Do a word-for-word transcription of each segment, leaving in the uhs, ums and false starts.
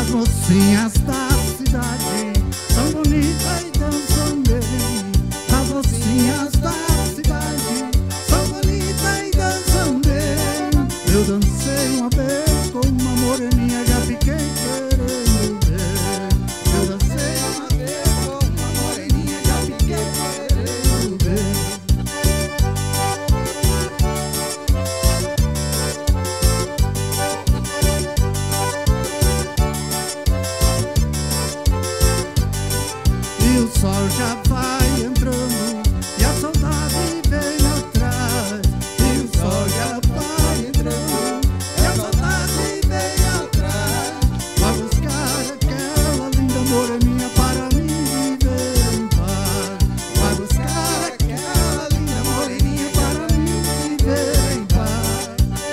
As mocinhas da cidade são bonitas e dançam bem. As mocinhas da cidade são bonitas e dançam bem. Eu dancei uma vez com uma moreninha, já fiquei querendo ver. Eu dancei uma vez com uma moreninha, já fiquei querendo ver. E o sol já vai entrando e a saudade vem atrás. E o sol já vai entrando e a saudade vem atrás. Vai buscar aquela linda moreninha para mim viver em paz. Vai buscar aquela linda moreninha para mim viver em paz.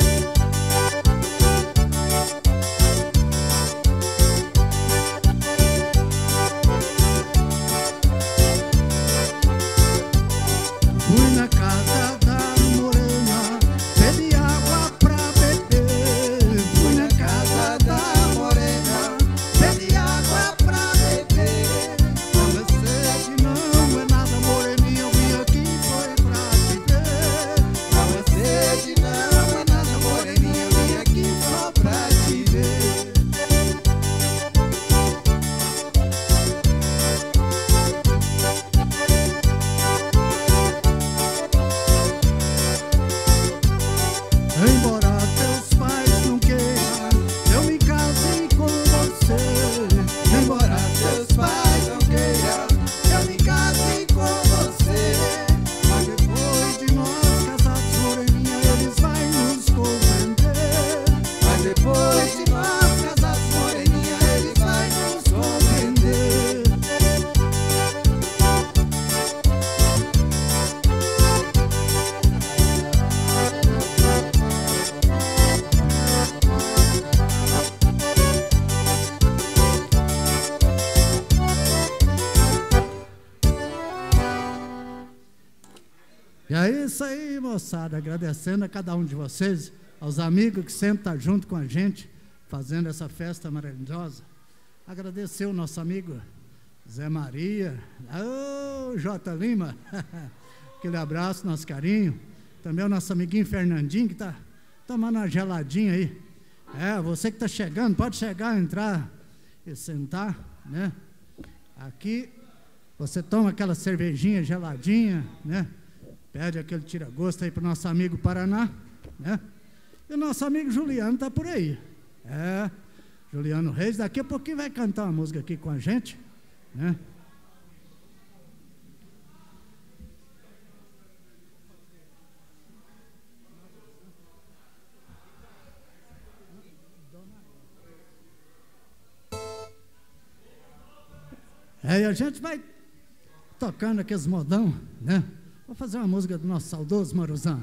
Fui na casa da morena, pedi água pra beber. Fui na casa da morena, pedi água pra beber. Não é sede, não é nada, moreninha, eu vim aqui foi pra te ver. Não é sede, não é nada, moreninha, eu vim aqui só pra te ver. Embora teus pais não queiram, eu me case com você. Embora teus pais não queiram, eu me case com você. Mas depois de nós casados, moreninha, eles vão nos compreender. Mas depois de nós casados, moreninha, eles vão nos compreender. E é isso aí, moçada, agradecendo a cada um de vocês, aos amigos que sempre estão junto com a gente, fazendo essa festa maravilhosa. Agradecer o nosso amigo Zé Maria, ô J. Lima, aquele abraço, nosso carinho. Também o nosso amiguinho Fernandinho, que está tomando uma geladinha aí. É, você que está chegando, pode chegar, entrar e sentar, né? Aqui, você toma aquela cervejinha geladinha, né? Pede aquele tira-gosto aí para o nosso amigo Paraná, né? E o nosso amigo Juliano está por aí. É, Juliano Reis, daqui a pouquinho vai cantar uma música aqui com a gente, né? É, e a gente vai tocando aqueles modão, né? Vou fazer uma música do nosso saudoso Maruzão.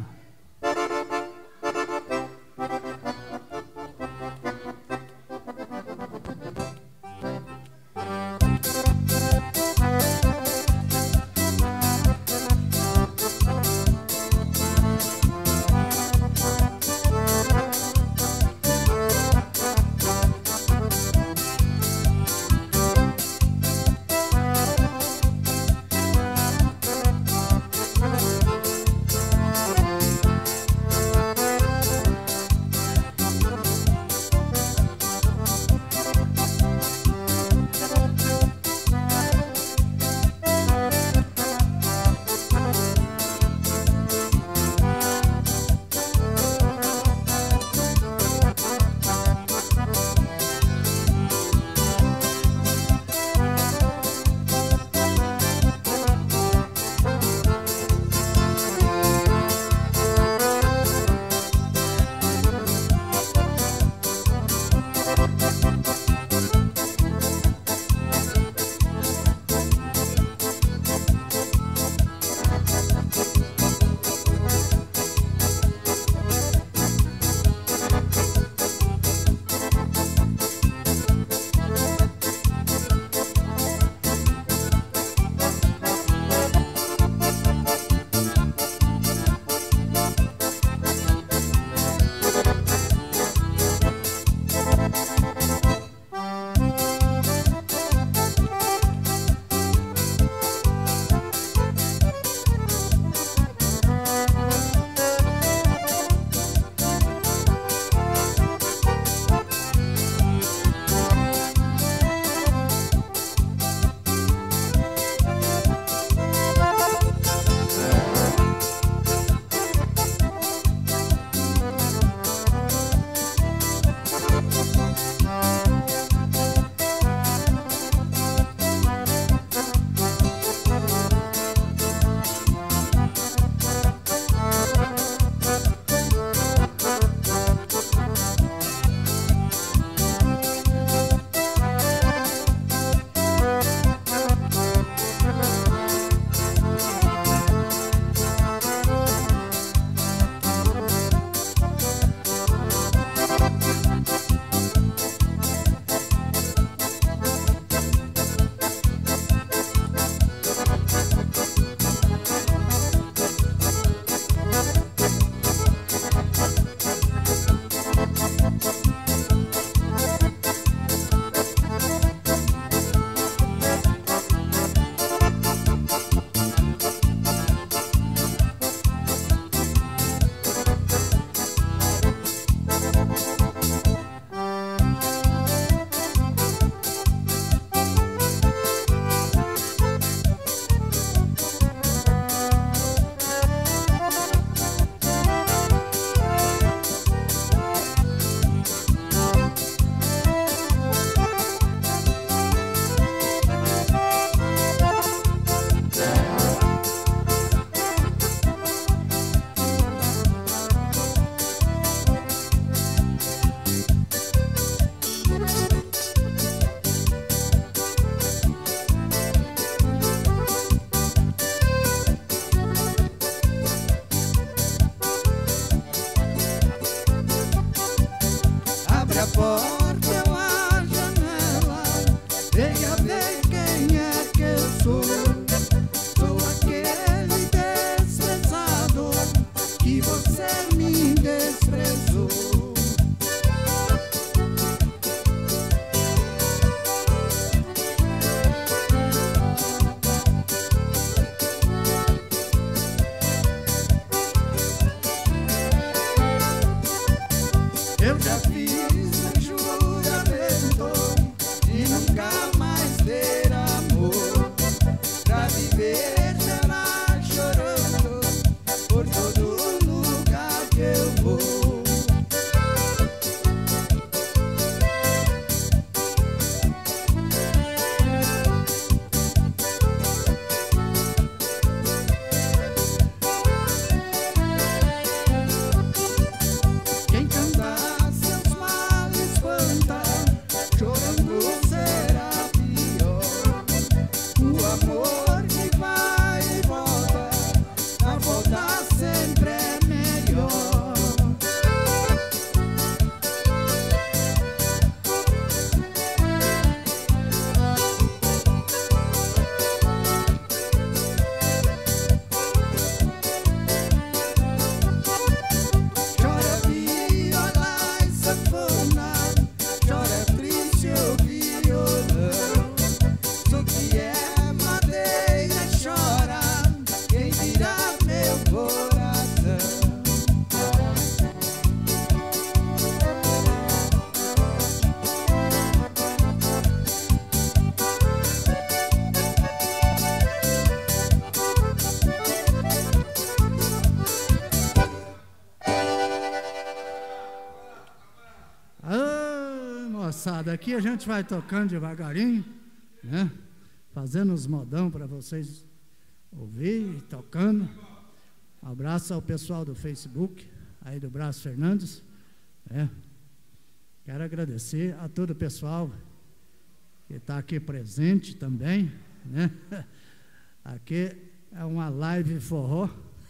moçada. Aqui a gente vai tocando devagarinho, né? Fazendo os modão para vocês ouvir, tocando. Um abraço ao pessoal do Facebook, aí do Braço Fernandes, né? Quero agradecer a todo o pessoal que está aqui presente também, né? Aqui é uma live forró.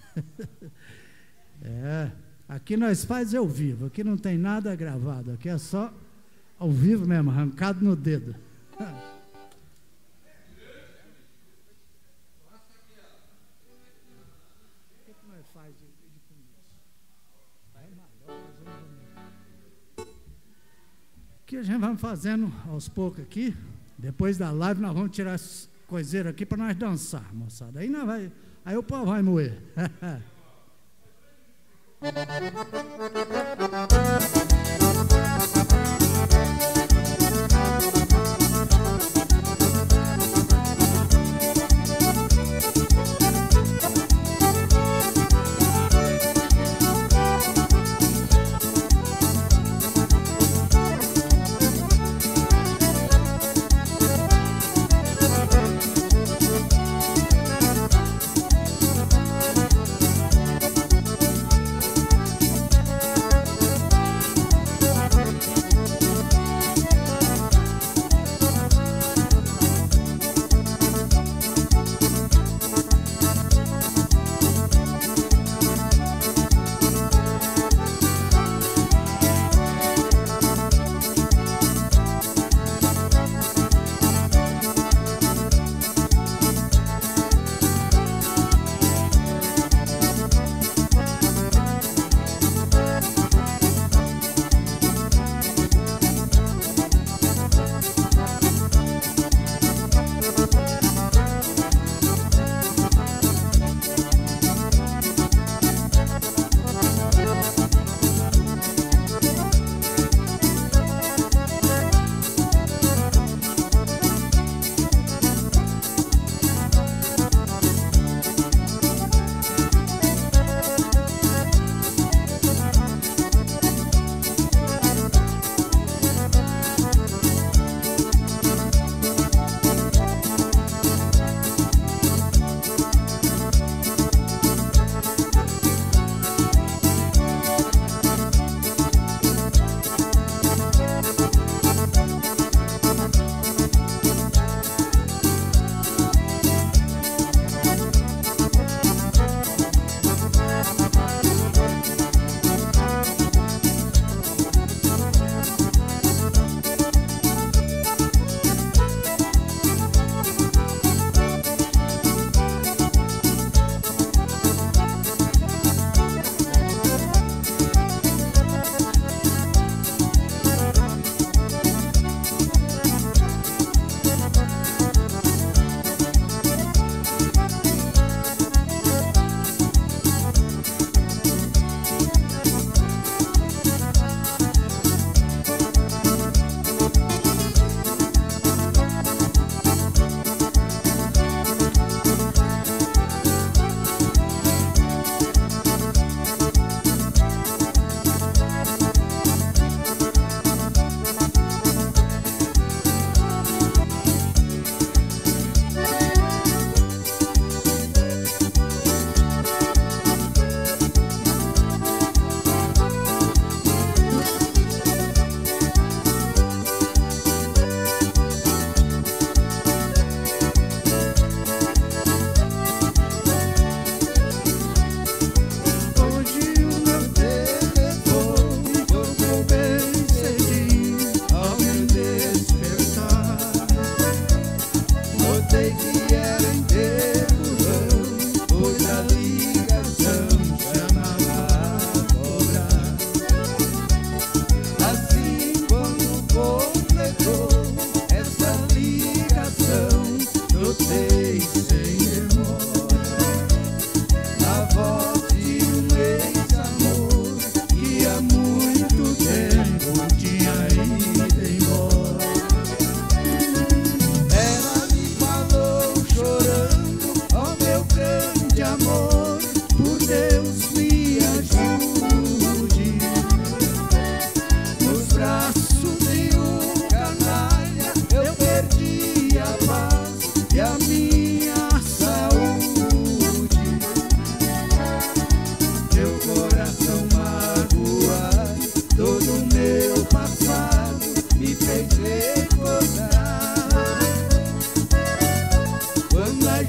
É, aqui nós faz ao vivo, aqui não tem nada gravado, aqui é só ao vivo mesmo, arrancado no dedo. Que a gente vai fazendo aos poucos aqui. Depois da live nós vamos tirar as coiseiras aqui para nós dançar, moçada. Aí nós vai, aí o povo vai moer.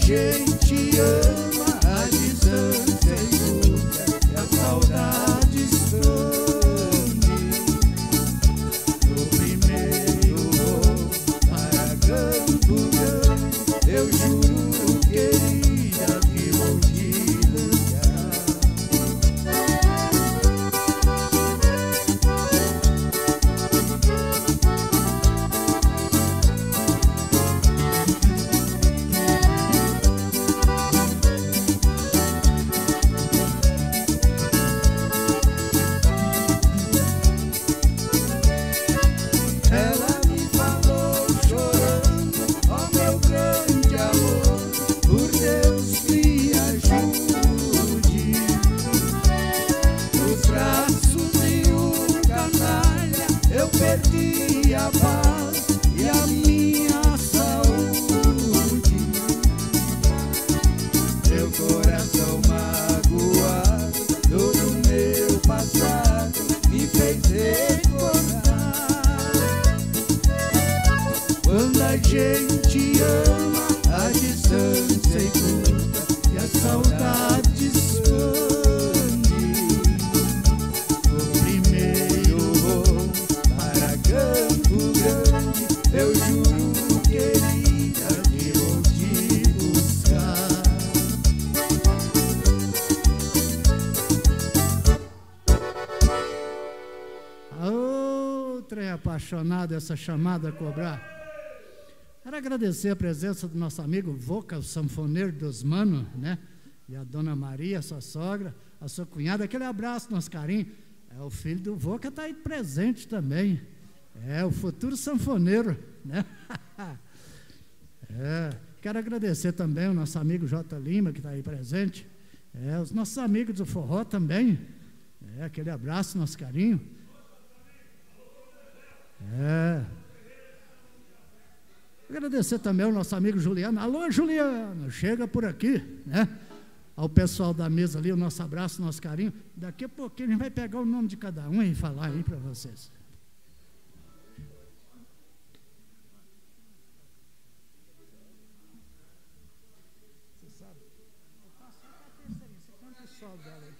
gente ama, a distância encurta e a saudade esconde. No primeiro voo para Campo Grande, eu juro, querida, que vou te buscar. Ela me falou chorando, ó meu grande amor, por Deus me ajude. Nos braços de um canalha eu perdi a paz e a minha saúde. Meu coração magoado, todo o meu passado me fez recordar. Quando a gente ama, a distância encurta e a saudade esconde. No primeiro voo para Campo Grande, eu juro, querida, que vou te buscar. Outra é apaixonada, essa chamada a cobrar. Quero agradecer a presença do nosso amigo Voca, o sanfoneiro dos manos, né? E a dona Maria, sua sogra, a sua cunhada. Aquele abraço, nosso carinho. É, o filho do Voca está aí presente também. É, o futuro sanfoneiro, né? É, quero agradecer também o nosso amigo J. Lima, que está aí presente. É, os nossos amigos do forró também. É, aquele abraço, nosso carinho. É. Agradecer também ao nosso amigo Juliano. Alô, Juliano, chega por aqui, né? Ao pessoal da mesa ali, o nosso abraço, o nosso carinho. Daqui a pouquinho a gente vai pegar o nome de cada um e falar aí para vocês. Você sabe? Eu faço só a terceira, você conta o sol dela aí.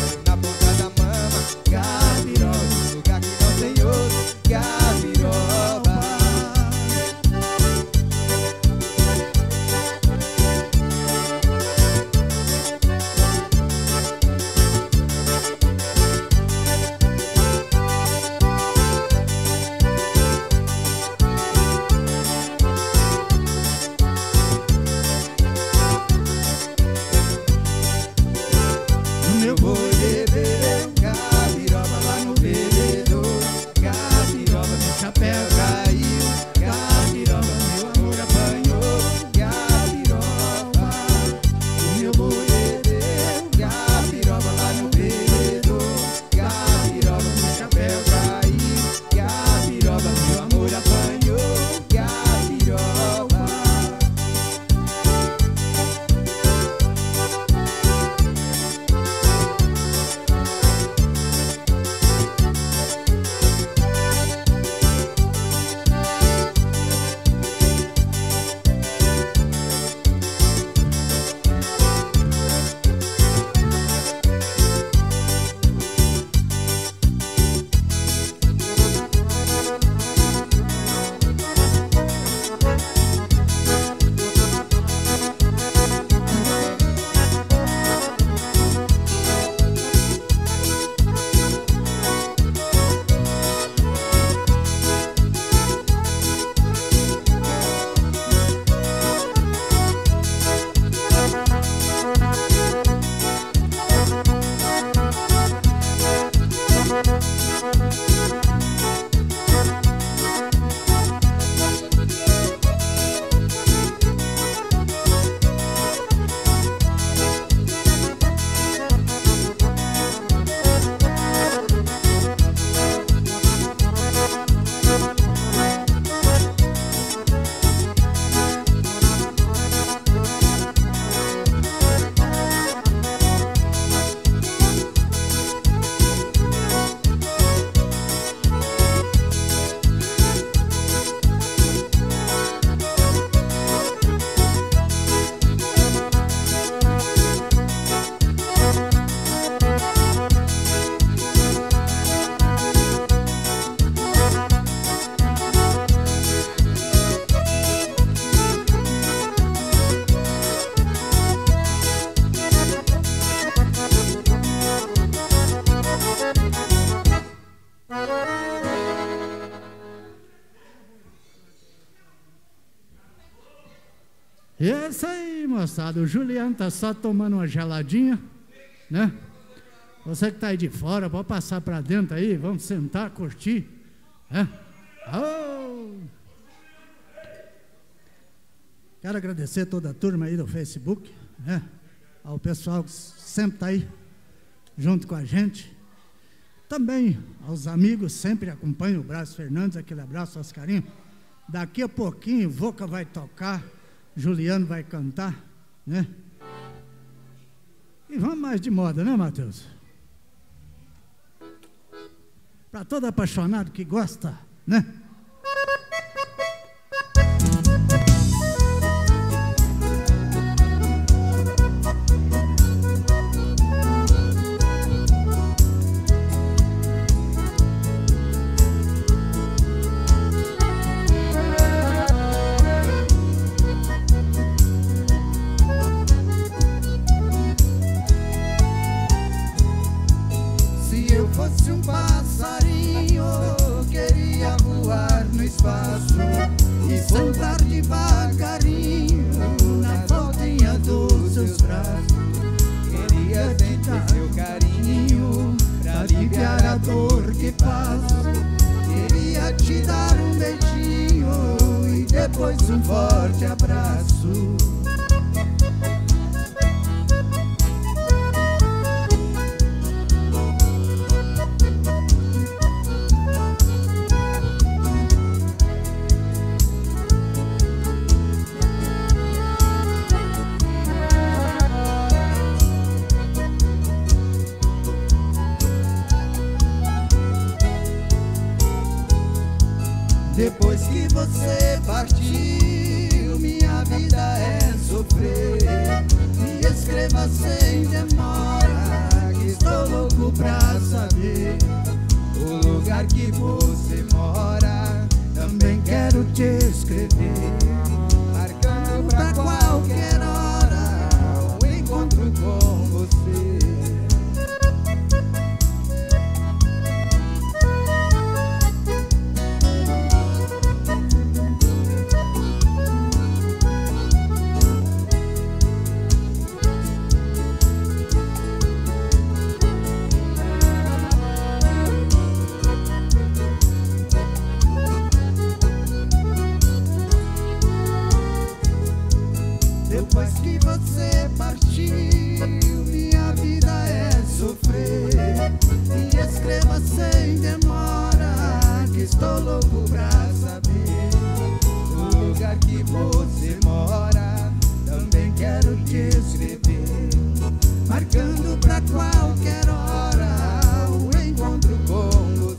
Gabiroba. É isso aí, moçada. O Juliano está só tomando uma geladinha, né? Você que está aí de fora, pode passar para dentro aí, vamos sentar, curtir, né? Oh! Quero agradecer toda a turma aí do Facebook, né? Ao pessoal que sempre está aí junto com a gente. Também aos amigos, sempre acompanham o Brás Fernandes, aquele abraço, Oscarinho. Daqui a pouquinho, Voca vai tocar, Juliano vai cantar, né? E vamos mais de moda, né, Matheus? Para todo apaixonado que gosta, né? Depois que você partiu, minha vida é sofrer. Me escreva sem demora, que estou louco pra saber o lugar que você mora. Também quero te escrever, marcando pra qualquer hora o encontro com você. Depois que você partiu, minha vida é sofrer. Me escreva sem demora, que estou louco pra saber o lugar que você mora. Também quero te escrever, marcando pra qualquer hora o encontro com você.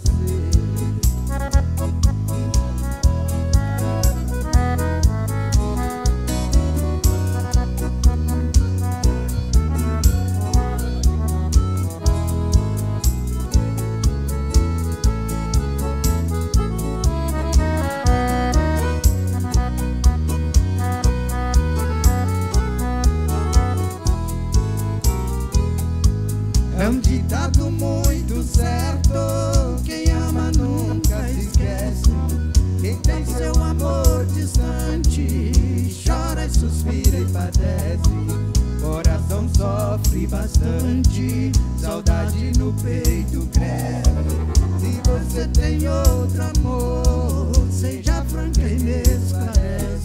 É um ditado muito certo, quem ama nunca se esquece. Quem tem seu amor distante, chora e suspira e padece. Coração sofre bastante, saudade no peito cresce. Se você tem outro amor, seja franca e me esclarece.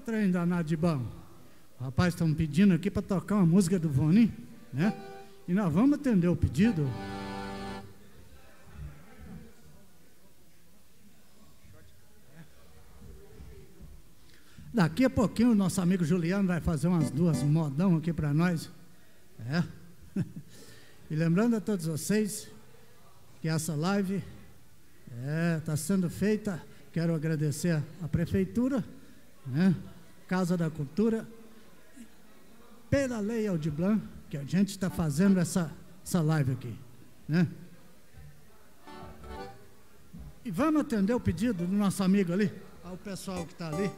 trem danado de bom. Rapaz, estão pedindo aqui para tocar uma música do Voni, né? E nós vamos atender o pedido. Daqui a pouquinho o nosso amigo Juliano vai fazer umas duas modão aqui para nós. É. E lembrando a todos vocês que essa live está é, sendo feita. Quero agradecer à Prefeitura, né? Casa da Cultura, pela Lei Aldir Blanc, que a gente está fazendo essa, essa live aqui, né? E vamos atender o pedido do nosso amigo ali, ao pessoal que está ali.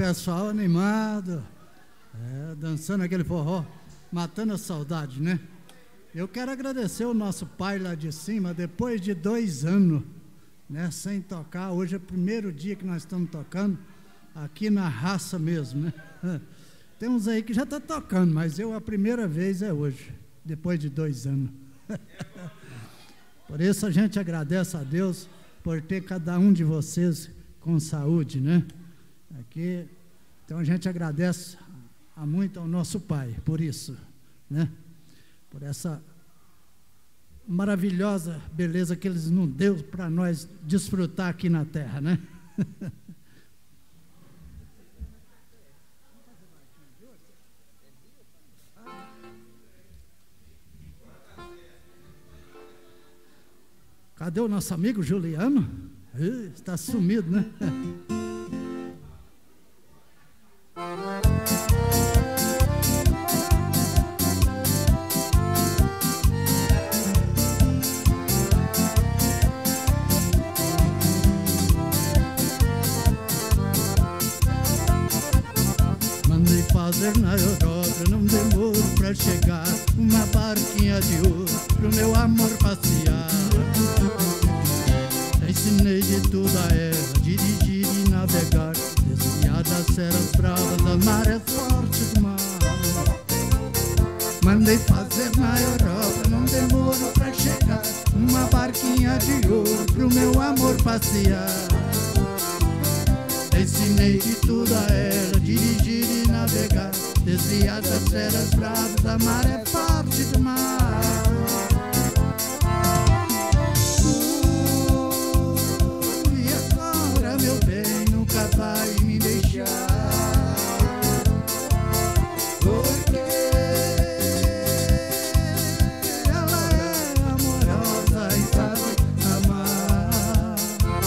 pessoal animado, é, dançando aquele forró, matando a saudade, né? Eu quero agradecer o nosso pai lá de cima, depois de dois anos, né, sem tocar. Hoje é o primeiro dia que nós estamos tocando, aqui na raça mesmo, né? Tem uns aí que já estão tocando, mas eu a primeira vez é hoje, depois de dois anos. Por isso a gente agradece a Deus por ter cada um de vocês com saúde, né? Aqui, então a gente agradece a muito ao nosso pai por isso, né? Por essa maravilhosa beleza que eles nos deu para nós desfrutar aqui na terra, né? Cadê o nosso amigo Juliano? Ih, está sumido, né? Mandei fazer na Europa, não demoro pra chegar, uma barquinha de ouro pro meu amor passear. Ensinei de tudo a ela, dirigir e navegar, desviar das feras bravas, das marés fortes do mar. Mandei fazer na Europa, não demoro pra chegar, uma barquinha de ouro pro meu amor passear. Ensinei de tudo a ela, dirigir e navegar, desviar das feras bravas, da maré forte do mar. Meu bem, nunca vai me deixar, porque ela é amorosa e sabe amar.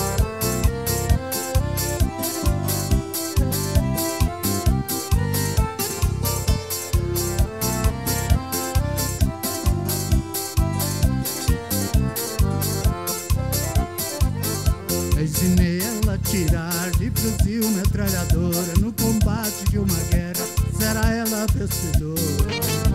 Ensinei ela a tirar de fuzil metralhadora, no combate de uma guerra será ela vencedora.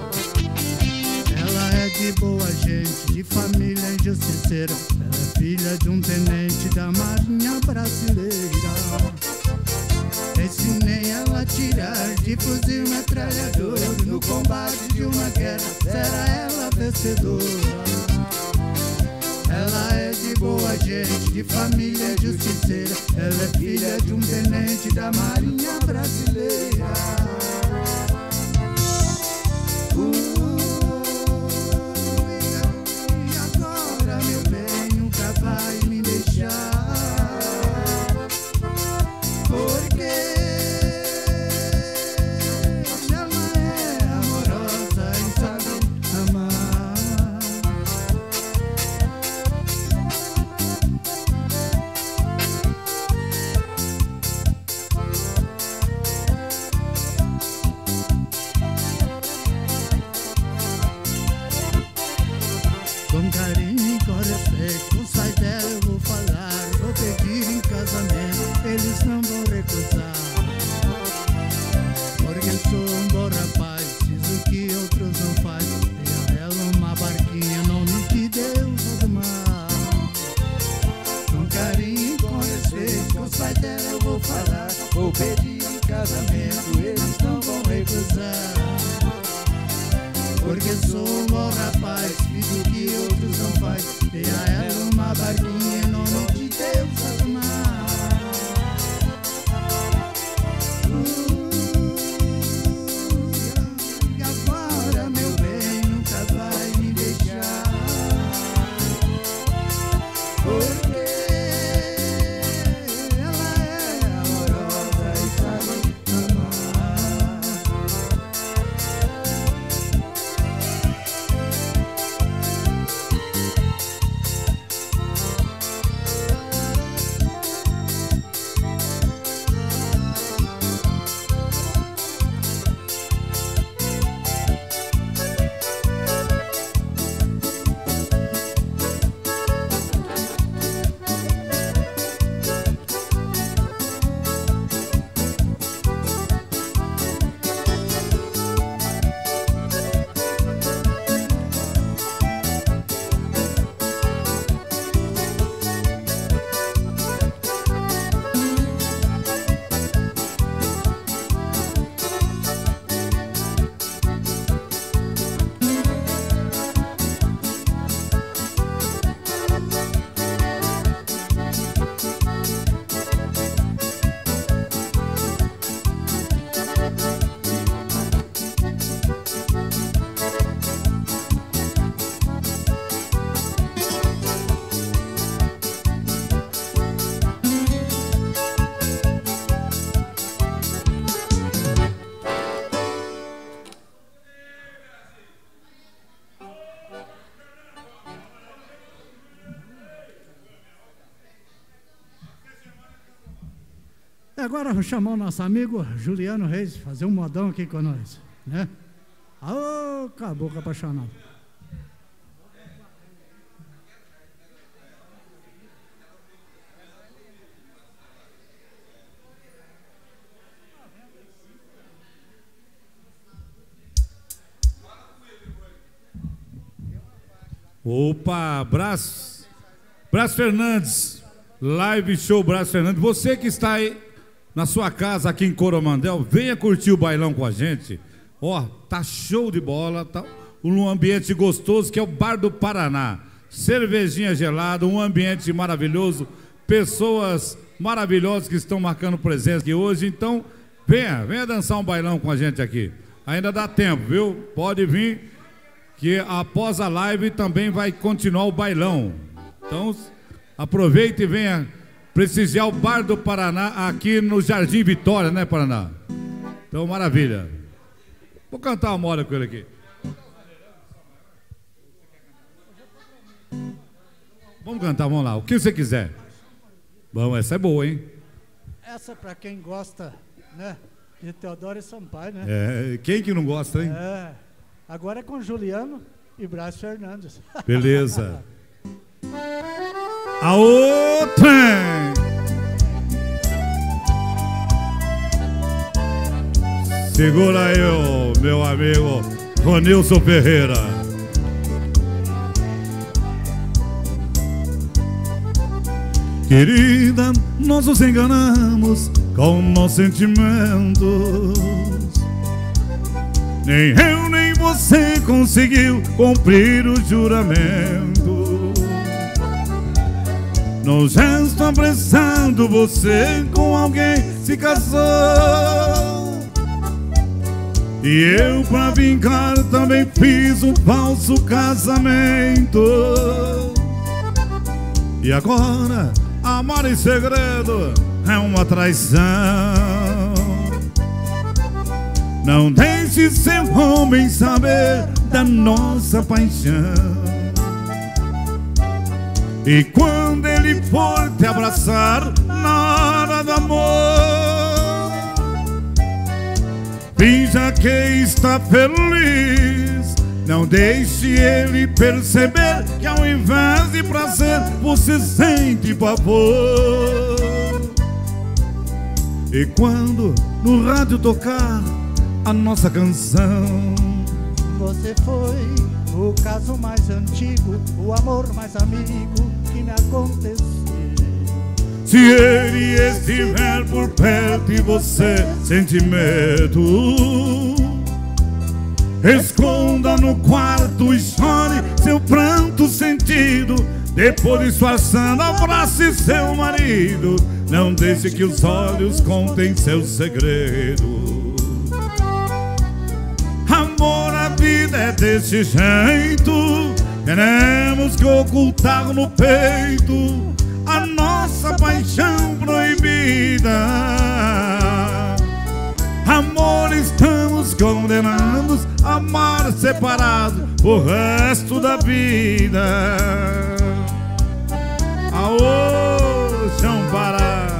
Ela é de boa gente, de família injusticeira, ela é filha de um tenente da marinha brasileira. Ensinei ela a tirar de fuzil metralhadora, no combate de uma guerra será ela vencedora. Ela é de boa gente, de família justiceira, ela é filha de um tenente da marinha brasileira. Uh, e agora, meu bem, nunca vai me deixar, porque ela é amorosa e sabe amar. Com carinho e com respeito, com os pais dela eu vou falar, vou pedir em casamento, eles não vão recusar. Porque sou um bom rapaz, fiz o que outros não fazem, dei a ela uma barquinha, nome de Deus do mar. Com carinho e com respeito, com os pais dela eu vou falar, vou pedir em casamento, eles não vão recusar. Porque sou um bom rapaz, fiz o que outros não fazem, dei a ela uma barquinha, em nome de Deus do mar. Uh, e agora, meu bem, nunca vai me deixar, porque ela é amorosa e sabe amar. Agora eu vou chamar o nosso amigo Juliano Reis, fazer um modão aqui com nós, né? Ô, caboclo apaixonado. Opa, Brás, Brás Fernandes, live show Brás Fernandes. Você que está aí na sua casa aqui em Coromandel, venha curtir o bailão com a gente. Ó, tá show de bola, tá um ambiente gostoso que é o Bar do Paraná. Cervejinha gelada, um ambiente maravilhoso, pessoas maravilhosas que estão marcando presença aqui hoje. Então, venha, venha dançar um bailão com a gente aqui. Ainda dá tempo, viu? Pode vir, que após a live também vai continuar o bailão. Então, aproveite e venha prestigiar o Bar do Paraná aqui no Jardim Vitória, né, Paraná? Então, maravilha. Vou cantar uma hora com ele aqui. Vamos cantar, vamos lá. O que você quiser. Bom, essa é boa, hein? Essa para quem gosta, né, de Teodoro e Sampaio, né? É, quem que não gosta, hein? É. Agora é com Juliano e Brás Fernandes. Beleza. A outra. Segura aí, oh, meu amigo Ronilson Ferreira. Querida, nós nos enganamos com nossos sentimentos. Nem eu nem você conseguiu cumprir o juramento. No gesto apressado você com alguém se casou. E eu pra vingar também fiz um falso casamento. E agora amar em segredo é uma traição. Não deixe seu homem saber da nossa paixão. E quando ele for te abraçar na hora do amor, finja que está feliz. Não deixe ele perceber que ao invés de prazer você sente pavor. E quando no rádio tocar a nossa canção, você foi o caso mais antigo, o amor mais amigo que me aconteceu. Se ele estiver por perto e você sente medo, esconda no quarto e chore seu pranto sentido. Depois disfarçando, abrace seu marido. Não deixe que os olhos contem seu segredo. Amor, a vida é desse jeito. Teremos que ocultar no peito a nossa paixão proibida. Amor, estamos condenados a amar separado o resto da vida. Aô, chão parado.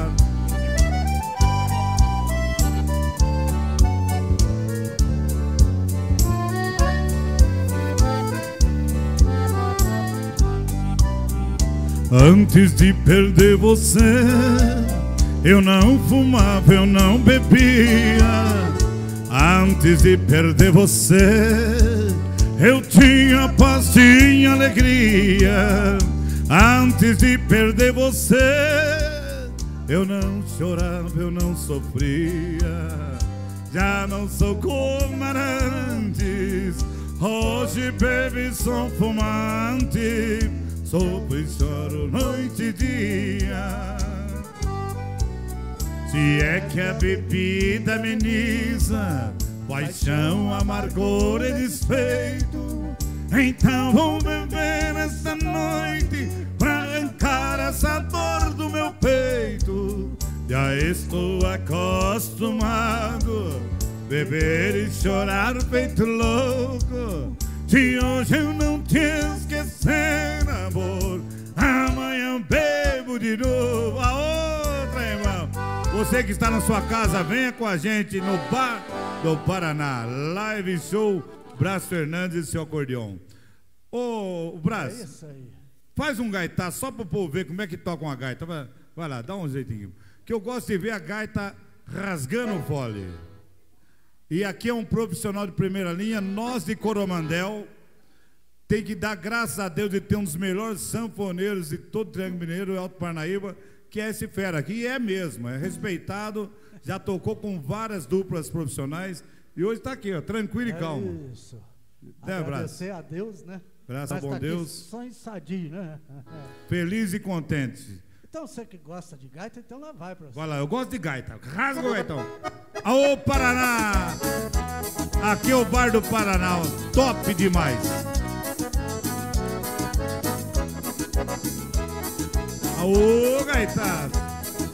Antes de perder você, eu não fumava, eu não bebia. Antes de perder você, eu tinha paz, tinha alegria. Antes de perder você, eu não chorava, eu não sofria. Já não sou como era antes. Hoje bebo, sou fumante. Sofro e choro noite e dia. Se é que a bebida ameniza paixão, amargor e despeito, então vou beber esta noite pra arrancar essa dor do meu peito. Já estou acostumado beber e chorar feito louco. Se hoje eu não te esquecer, amor, amanhã bebo de novo. A outra, irmão, Você que está na sua casa, venha com a gente no Bar do Paraná. Live Show Brás Fernandes e seu acordeon. Ô, Brás, é isso aí. Faz um gaitá só para o povo ver como é que toca uma gaita. Vai, vai lá, dá um jeitinho. Que eu gosto de ver a gaita rasgando o fole. E aqui é um profissional de primeira linha. Nós de Coromandel tem que dar graças a Deus de ter um dos melhores sanfoneiros de todo o Triângulo Mineiro e Alto Parnaíba, que é esse fera aqui. E é mesmo, é respeitado. Já tocou com várias duplas profissionais. E hoje está aqui, ó, tranquilo e calmo. É isso. É, agradecer a Deus, né? Graças a bom tá Deus. Só em sadio, né? Feliz e contente. Então você que gosta de gaita, então lá vai pra você. Vai lá, eu gosto de gaita. Rasga o gaitão. Aô, Paraná! Aqui é o Bar do Paraná, top demais. Aô, gaitado.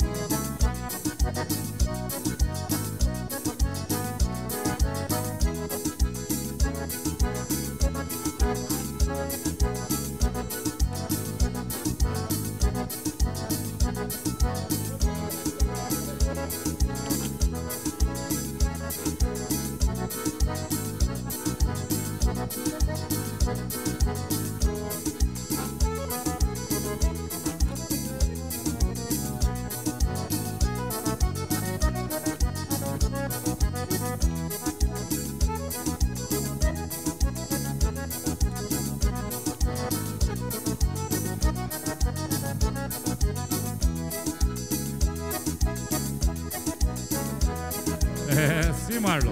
É, sim, Marlon.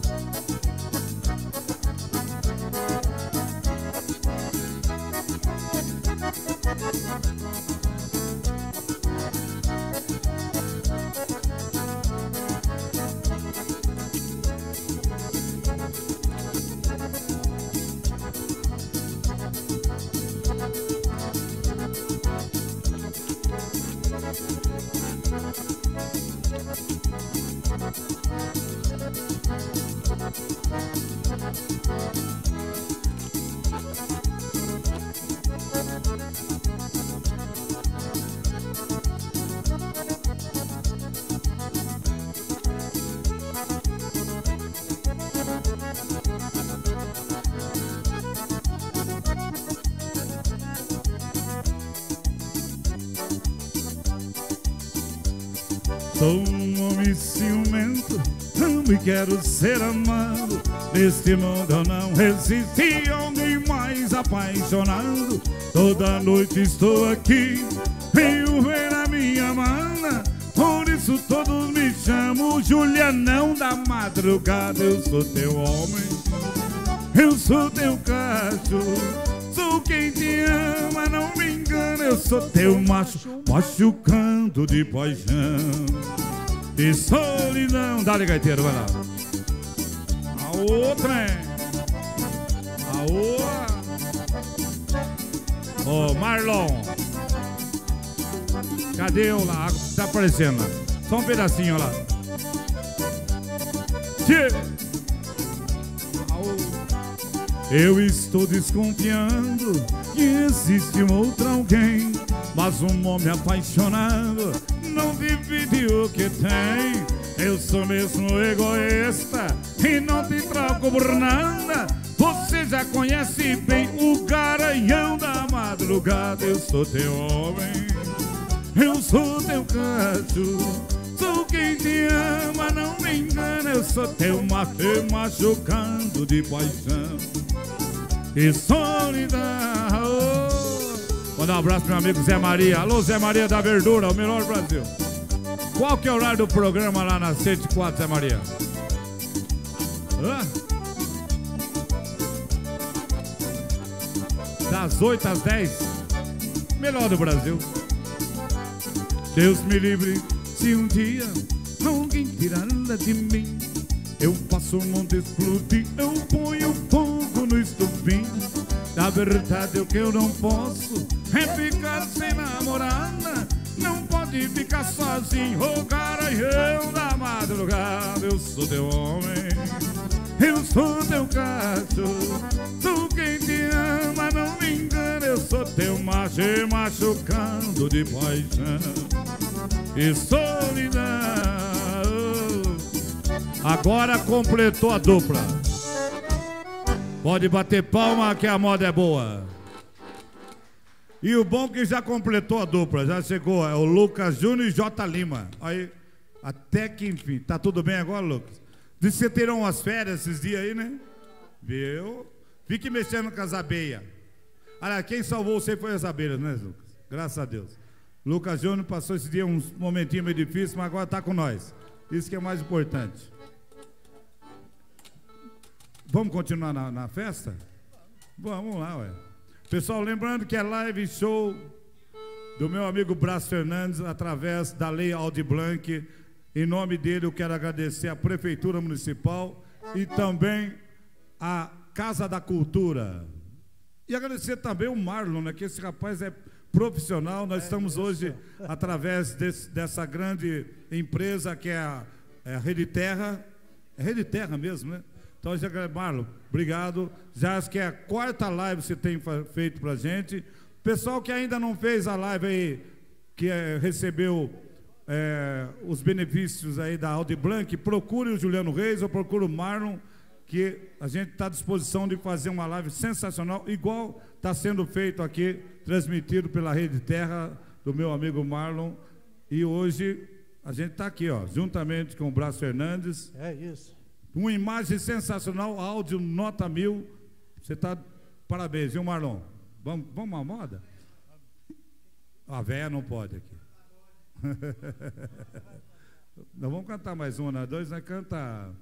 Sou um homem ciumento, amo e quero ser amado. Neste mundo eu não resisti a alguém mais apaixonado. Toda noite estou aqui, venho ver a minha mana. Por isso todos me chamam Julianão da madrugada. Eu sou teu homem, eu sou teu cacho. Sou quem te ama, não me engana. Eu sou teu macho, machucando de paixão e solidão. Dá-lhe, gaiteiro, vai lá. A outra é a outra. Ô, Marlon, cadê o lá? Tá aparecendo lá. Só um pedacinho lá. Tchê. Eu estou desconfiando que existe um outro alguém, mas um homem apaixonado não divide o que tem. Eu sou mesmo egoísta e não te troco por nada. Você já conhece bem o garanhão da madrugada. Eu sou teu homem, eu sou teu cacho. Sou quem te ama, não me engana. Eu sou teu macho, machucando de paixão e solidão. Mandar um abraço pro meu amigo Zé Maria. Alô, Zé Maria da Verdura, o melhor do Brasil. Qual que é o horário do programa lá na cento e quatro, Zé Maria? Hã? Das oito às dez. Melhor do Brasil. Deus me livre se um dia alguém tirar ela de mim. Eu faço o mundo explodir, eu ponho fogo no estupim. Na verdade o que eu não posso é ficar sem namorada. Não pode ficar sozinho, ô garanhão da madrugada. Eu sou teu homem, eu sou teu cacho. Sou quem te ama, não me engana. Eu sou teu macho, machucando de paixão e solidão. Agora completou a dupla. Pode bater palma que a moda é boa. E o bom que já completou a dupla, já chegou, é o Lucas Júnior e J. Lima. Aí, até que enfim, tá tudo bem agora, Lucas? Disse que você terão umas férias esses dias aí, né? Viu? Fique mexendo com as abelhas. Olha, quem salvou você foi as abelhas, né, Lucas? Graças a Deus. Lucas Júnior passou esse dia um momentinho meio difícil, mas agora tá com nós. Isso que é o mais importante. Vamos continuar na, na festa? Vamos lá, ué. Pessoal, lembrando que é live show do meu amigo Brás Fernandes, através da Lei Aldir Blanc. Em nome dele, eu quero agradecer à Prefeitura Municipal e também à Casa da Cultura. E agradecer também o Marlon, né, que esse rapaz é profissional. Nós é estamos isso. hoje, através desse, dessa grande empresa que é a, é a Rede Terra. É Rede Terra mesmo, né? Então, Marlon, obrigado. Já acho que é a quarta live que você tem feito pra gente. Pessoal que ainda não fez a live aí, que é, recebeu é, os benefícios aí da Aldir Blanc, procure o Juliano Reis ou procure o Marlon, que a gente está à disposição de fazer uma live sensacional, igual está sendo feito aqui, transmitido pela Rede Terra, do meu amigo Marlon. E hoje a gente está aqui, ó, juntamente com o Brás Fernandes. É isso. Uma imagem sensacional, áudio nota mil. Você está, parabéns, viu, Marlon? Vamos, vamos à moda? A véia não pode aqui. Nós vamos cantar mais uma, nós dois, nós canta.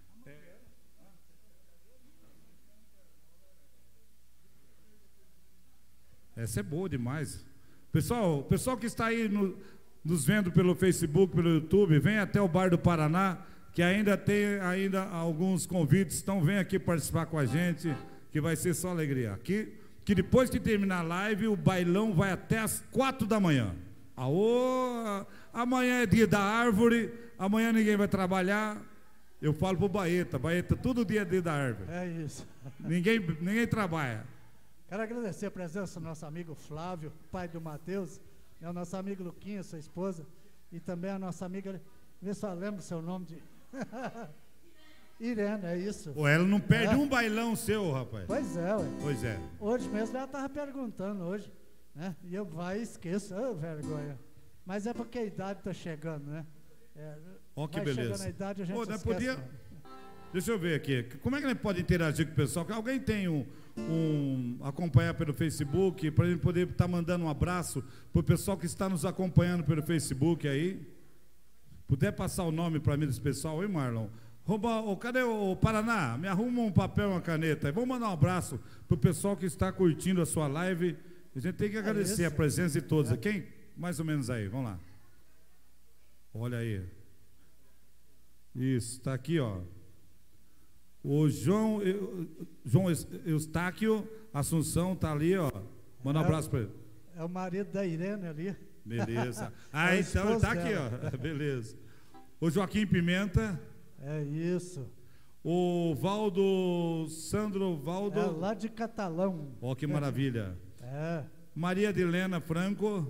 Essa é boa demais. Pessoal, pessoal que está aí no, nos vendo pelo Facebook, pelo YouTube, vem até o Bar do Paraná, que ainda tem ainda alguns convites, então vem aqui participar com a gente, que vai ser só alegria. Aqui, que depois que terminar a live, o bailão vai até as quatro da manhã. Aô, amanhã é dia da árvore, amanhã ninguém vai trabalhar. Eu falo pro Baeta, Baeta, todo dia é dia da árvore. É isso. Ninguém, ninguém trabalha. Quero agradecer a presença do nosso amigo Flávio, pai do Matheus, é o nosso amigo Luquinha, sua esposa, e também a nossa amiga, vê se eu lembro o seu nome de... Irene, é isso. Ou ela não perde é. um bailão seu, rapaz. Pois é, ué. Pois é. Hoje mesmo ela estava perguntando hoje, né? E eu vai e esqueço, oh, vergonha. Mas é porque a idade está chegando, né? É, Ó, que vai beleza. chegando a idade, a gente Ô, esquece. podia... Deixa eu ver aqui. Como é que a gente pode interagir com o pessoal? Alguém tem um, um acompanhar pelo Facebook, para a gente poder estar tá mandando um abraço para o pessoal que está nos acompanhando pelo Facebook aí? Puder passar o nome para mim desse pessoal, hein, Marlon? Rouba, oh, cadê o Paraná? Me arruma um papel e uma caneta. Vamos mandar um abraço para o pessoal que está curtindo a sua live. A gente tem que agradecer é a presença de todos. É. Quem? Mais ou menos aí, vamos lá. Olha aí. Isso, está aqui, ó. O João, João Eustáquio Assunção está ali, ó. Manda um abraço para ele. É o marido da Irene ali. Beleza. Ah, é então ele está aqui, ó. Beleza. O Joaquim Pimenta. É isso. O Valdo, Sandro Valdo. É lá de Catalão. Ó, que maravilha. É. Maria Adilena Franco.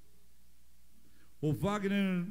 O Wagner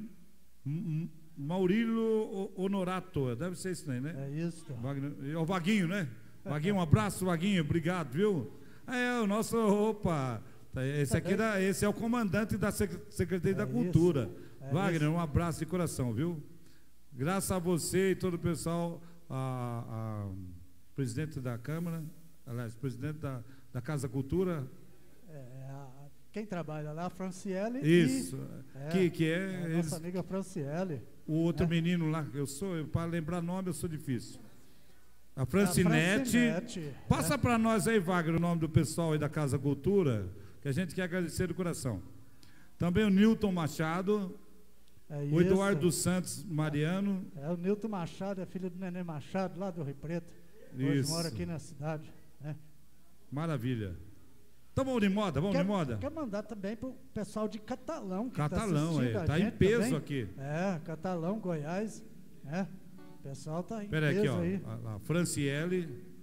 Maurílio Honorato. Deve ser isso aí, né? É isso. Wagner, o Vaguinho, né? Vaguinho, um abraço, Vaguinho. Obrigado, viu? É, o nosso, opa... Esse aqui da, esse é o comandante da Secretaria é da Cultura. É Wagner, isso. Um abraço de coração, viu? Graças a você e todo o pessoal, a, a presidente da Câmara, aliás, presidente da, da Casa Cultura. É, a, quem trabalha lá, a Franciele. Isso, e, é, que, que é. é a eles, nossa amiga Franciele. O outro é. menino lá, eu sou, para lembrar nome, eu sou difícil. A Francinete. A Francinete passa é. para nós aí, Wagner, o nome do pessoal aí da Casa Cultura, que a gente quer agradecer do coração. Também o Newton Machado, é o isso. Eduardo dos Santos Mariano. É, é o Newton Machado, é filho do Nenê Machado, lá do Rio Preto. Hoje isso. mora aqui na cidade. Né? Maravilha. Então vamos de moda, vamos quer, de moda. Quer mandar também para o pessoal de Catalão. Que Catalão, tá é, está em peso também. aqui. É, Catalão, Goiás. É, o pessoal está em Pera peso aqui, ó, aí. A, a Franciele.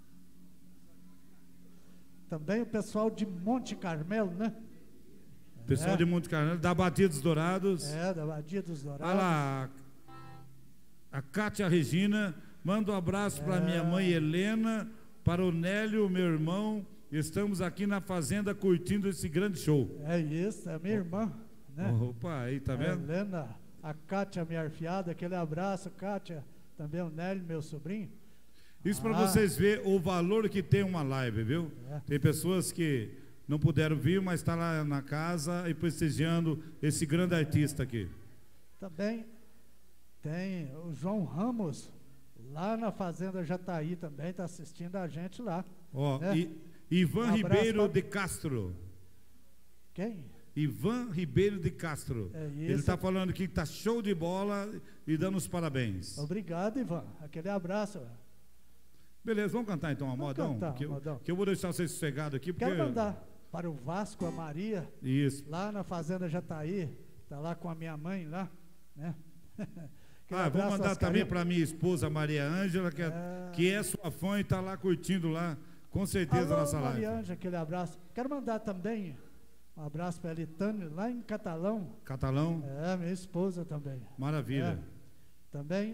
Também o pessoal de Monte Carmelo, né? Pessoal é. de Monte Carmelo, da Badia dos Dourados. É, da Badia dos Dourados. Olha lá, a Cátia Regina, manda um abraço é. para minha mãe Helena, para o Nélio, meu irmão. Estamos aqui na fazenda curtindo esse grande show. É isso, é minha irmã, né? Opa, aí, tá vendo? A Helena, a Cátia, minha arfiada, aquele abraço, Cátia, também o Nélio, meu sobrinho. Isso ah. para vocês verem o valor que tem uma live, viu? É. Tem pessoas que não puderam vir, mas está lá na casa e prestigiando esse grande artista aqui. Também tem o João Ramos, lá na Fazenda Jataí também, está assistindo a gente lá. Ó, né? e, Ivan um Ribeiro pra... de Castro. Quem? Ivan Ribeiro de Castro. É Ele está falando que está show de bola e dando os parabéns. Obrigado, Ivan. Aquele abraço. Beleza, vamos cantar então a vamos modão? Cantar, que, eu, modão. que eu vou deixar vocês sossegados aqui. Porque... Quero mandar para o Vasco, a Maria. Isso. Lá na Fazenda Jataí. Está lá com a minha mãe lá, né? Ah, vou mandar também para minha esposa Maria Ângela, que é, é... que é sua fã e está lá curtindo lá, com certeza. Alô, nossa live. Maria Ângela, aquele abraço. Quero mandar também um abraço para a Elitânia, lá em Catalão. Catalão? É, minha esposa também. Maravilha. É. Também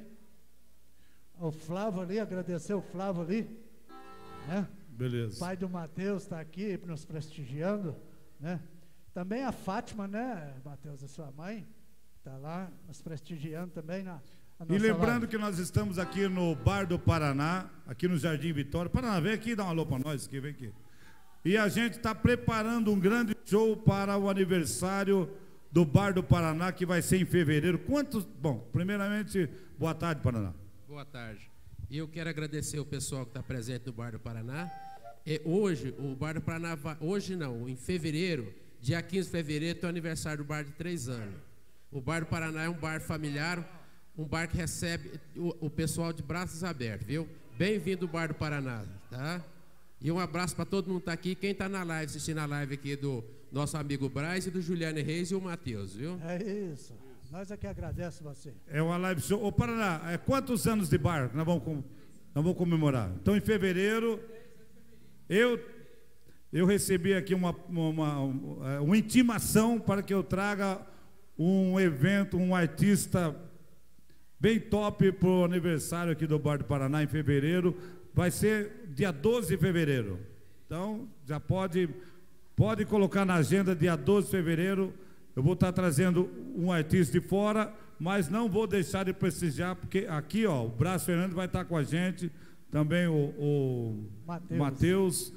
o Flávio ali, agradecer o Flávio ali, né? Beleza. Pai do Matheus está aqui nos prestigiando, né? Também a Fátima, né, Matheus, a sua mãe, está lá nos prestigiando também na a nossa E lembrando live. que nós estamos aqui no Bar do Paraná, aqui no Jardim Vitória. Paraná, vem aqui dar um alô para nós, aqui, vem aqui. E a gente está preparando um grande show para o aniversário do Bar do Paraná, que vai ser em fevereiro. Quantos? Bom, primeiramente, boa tarde, Paraná. Boa tarde. E eu quero agradecer o pessoal que está presente no Bar do Paraná. E hoje, o Bar do Paraná, vai, hoje não, em fevereiro, dia quinze de fevereiro, tem o aniversário do bar de três anos. O Bar do Paraná é um bar familiar, um bar que recebe o, o pessoal de braços abertos, viu? Bem-vindo ao Bar do Paraná, tá? E um abraço para todo mundo que está aqui. Quem está na live, assistindo a live aqui do nosso amigo Braz e do Juliane Reis e o Matheus, viu? É isso. Nós é que agradecemos você. É uma live show. Ô, Paraná, é quantos anos de bar nós vamos, com, nós vamos comemorar? Então, em fevereiro, eu, eu recebi aqui uma, uma, uma, uma intimação para que eu traga um evento, um artista bem top para o aniversário aqui do Bar do Paraná em fevereiro. Vai ser dia doze de fevereiro. Então, já pode, pode colocar na agenda dia doze de fevereiro. Eu vou estar trazendo um artista de fora, mas não vou deixar de prestigiar, porque aqui, ó, o Brás Fernandes vai estar com a gente, também o, o Matheus.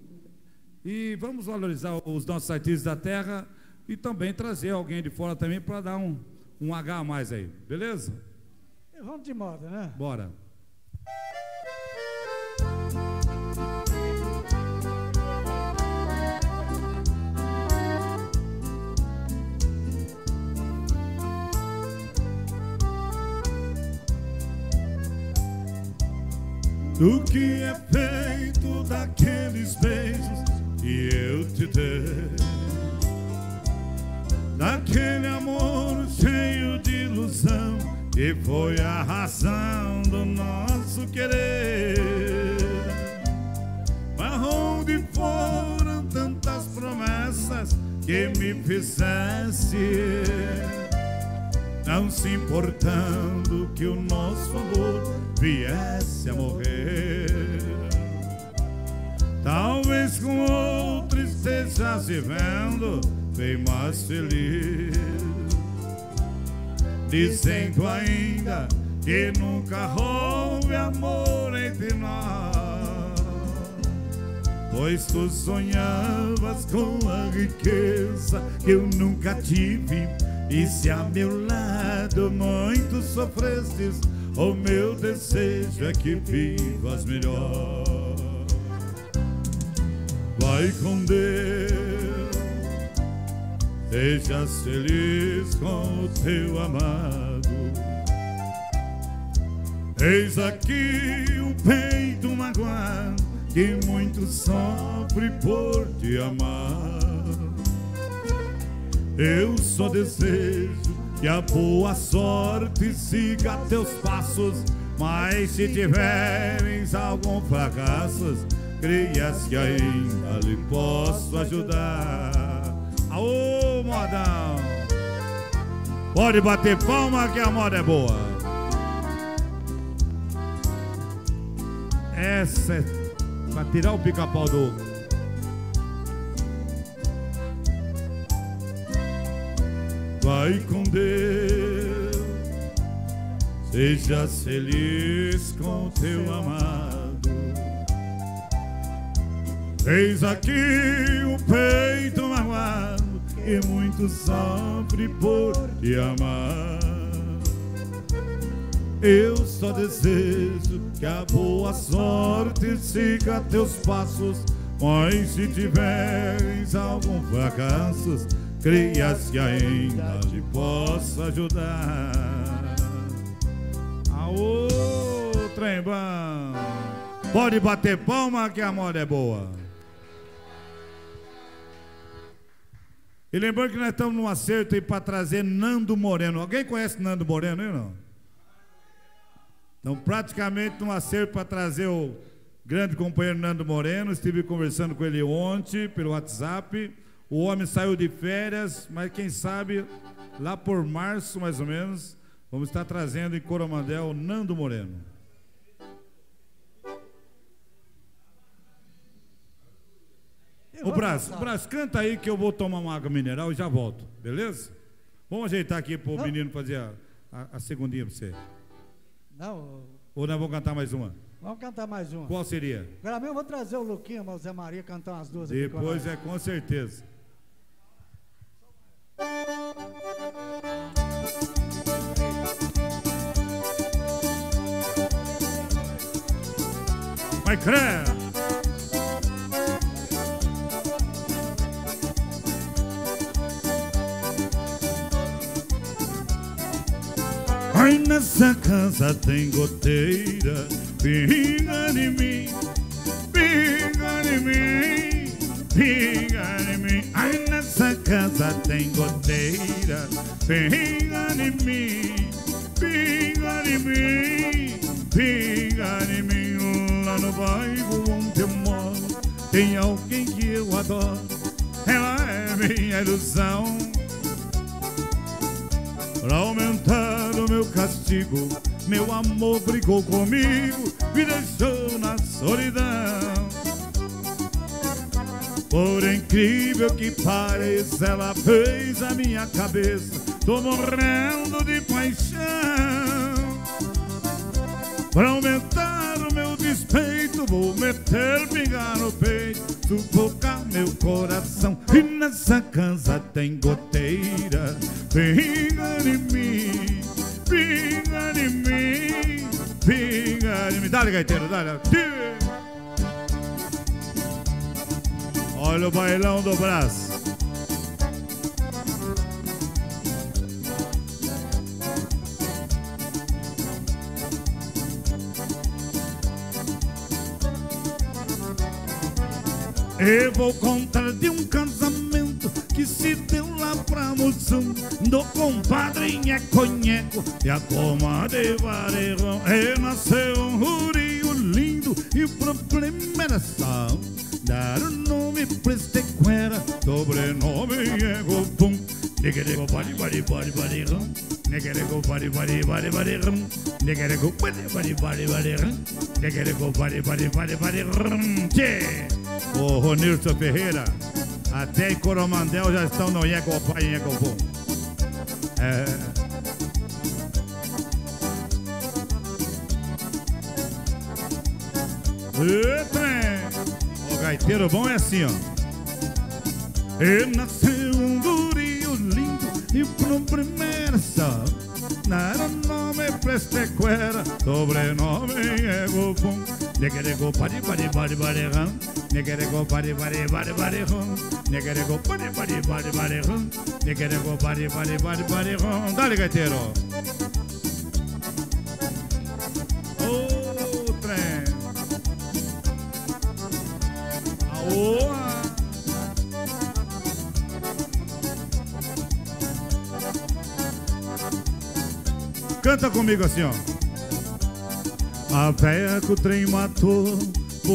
E vamos valorizar os nossos artistas da terra e também trazer alguém de fora também para dar um, um H a mais aí, beleza? E vamos de moda, né? Bora. Do que é feito daqueles beijos que eu te dei, daquele amor cheio de ilusão que foi a razão do nosso querer. Mas onde foram tantas promessas que me fizesse, não se importando que o nosso amor viesse a morrer. Talvez com outro esteja se vendo bem mais feliz, dizendo ainda que nunca houve amor entre nós, pois tu sonhavas com a riqueza que eu nunca tive. E se a meu lado muito sofrestes, o meu desejo é que vivas melhor. Vai com Deus, sejas feliz com o teu amado. Eis aqui o peito magoado que muito sofre por te amar. Eu só desejo que a boa sorte siga teus passos, mas se tiveres algum fracasso, creias que ainda lhe posso ajudar. Aô, modão. Pode bater palma que a moda é boa. Essa é pra tirar o pica-pau do... Vai com Deus, seja feliz com teu amado. Eis aqui o peito magoado e muito sofre por te amar. Eu só desejo que a boa sorte siga teus passos, mas se tiveres algum fracasso, creias que ainda te posso ajudar. Aô, trembão, pode bater palma que a moda é boa. E lembrando que nós estamos num acerto aí para trazer Nando Moreno. Alguém conhece Nando Moreno aí, não? Então, praticamente num acerto para trazer o grande companheiro Nando Moreno. Estive conversando com ele ontem pelo WhatsApp. O homem saiu de férias, mas quem sabe lá por março, mais ou menos, vamos estar trazendo em Coromandel Nando Moreno. Ô Brás, Brás, canta aí que eu vou tomar uma água mineral e já volto, beleza? Vamos ajeitar aqui pro Não. menino fazer a, a, a segundinha pra você. Não. Ou nós vamos cantar mais uma? Vamos cantar mais uma. Qual seria? Agora mesmo eu vou trazer o Luquinha, mas o Zé Maria cantar umas duas aqui. Depois é com certeza. Vai crer! Ai, nessa casa tem goteira, pinga em mim, pinga em mim, pinga em mim. Ai, nessa casa tem goteira, pinga em mim, pinga em mim, pinga em mim. Lá no bairro onde eu moro tem alguém que eu adoro, ela é minha ilusão. Pra aumentar o meu castigo, meu amor brigou comigo, me deixou na solidão. Por incrível que pareça, ela fez a minha cabeça, tô morrendo de paixão. Pra aumentar o meu despeito, vou meter pinga no peito, sufocar meu coração. E nessa casa tem goteira, pinga em mim, pinga em mim, pinga em mim. Dá-lhe, gaiteiro, dá-lhe. Olha o bailão do Brás. Eu vou contar de um casamento que se deu lá pra Mussum, do compadre Nheco-Nheco e a comadre Varejão. E nasceu um rurio lindo e o problema era só dar o nome pra este cuera, sobrenome é Gopum. Negerego bari bari bari bari rum, negerego bari bari bari bari rum, negerego bari bari bari bari rum, negerego bari bari bari bari rum. Tchê! Ô Ronilson Ferreira, até em Coromandel já estão no Nheco-Pai e Nheco-Pum. É. Eita! O gaiteiro bom é assim, ó. E nasceu um gurio lindo e pro primeiro só dar nome pra este cuera, sobrenome é Gopum. Negerego bari bari bari bari rum, negerego bari bari bari bari rum, negerego bari bari bari bari rum, negerego bari bari bari bari rum. Dá-lhe, gaiteiro. Ô, trem. Aô. Canta comigo assim, ó. A véia que o trem matou,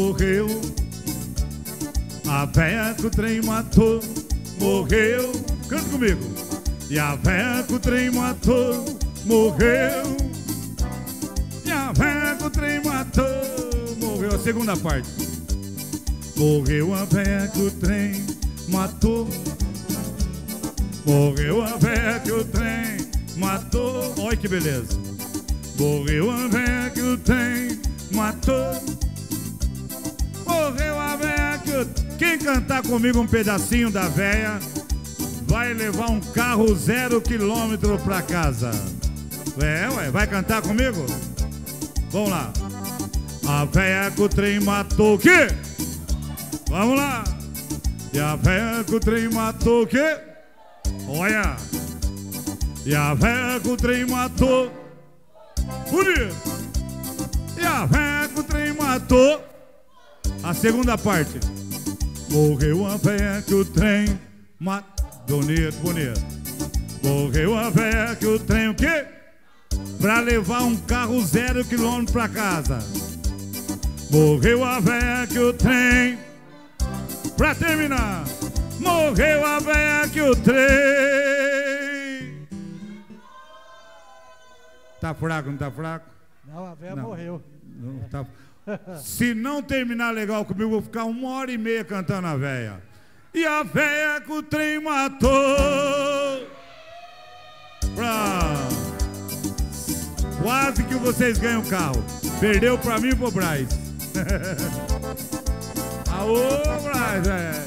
morreu. A véia que o trem matou, morreu. Canta comigo. E a véia que o trem matou, morreu. E a véia que o trem matou, morreu. A segunda parte. Morreu a véia que o trem matou. Morreu a véia que o trem matou. Olha que beleza. Morreu a véia que o trem matou. Morreu a véia que o... Quem cantar comigo um pedacinho da véia vai levar um carro zero quilômetro pra casa. É, ué, vai cantar comigo? Vamos lá. A véia que o trem matou o quê? Vamos lá. E a véia que o trem matou o quê? Olha. E a véia que o trem matou. Bonito. E a véia que o trem matou. A segunda parte. Morreu a véia que o trem matou. Bonito, bonito. Morreu a véia que o trem o quê? Pra levar um carro zero quilômetro pra casa. Morreu a véia que o trem. Pra terminar. Morreu a véia que o trem. Tá fraco, não tá fraco? Não, a véia não. morreu. Não, tá... Se não terminar legal comigo, eu vou ficar uma hora e meia cantando a véia. E a véia que o trem matou. Pra... Quase que vocês ganham o carro. Perdeu pra mim e pro Braz. Aô, Braz, é.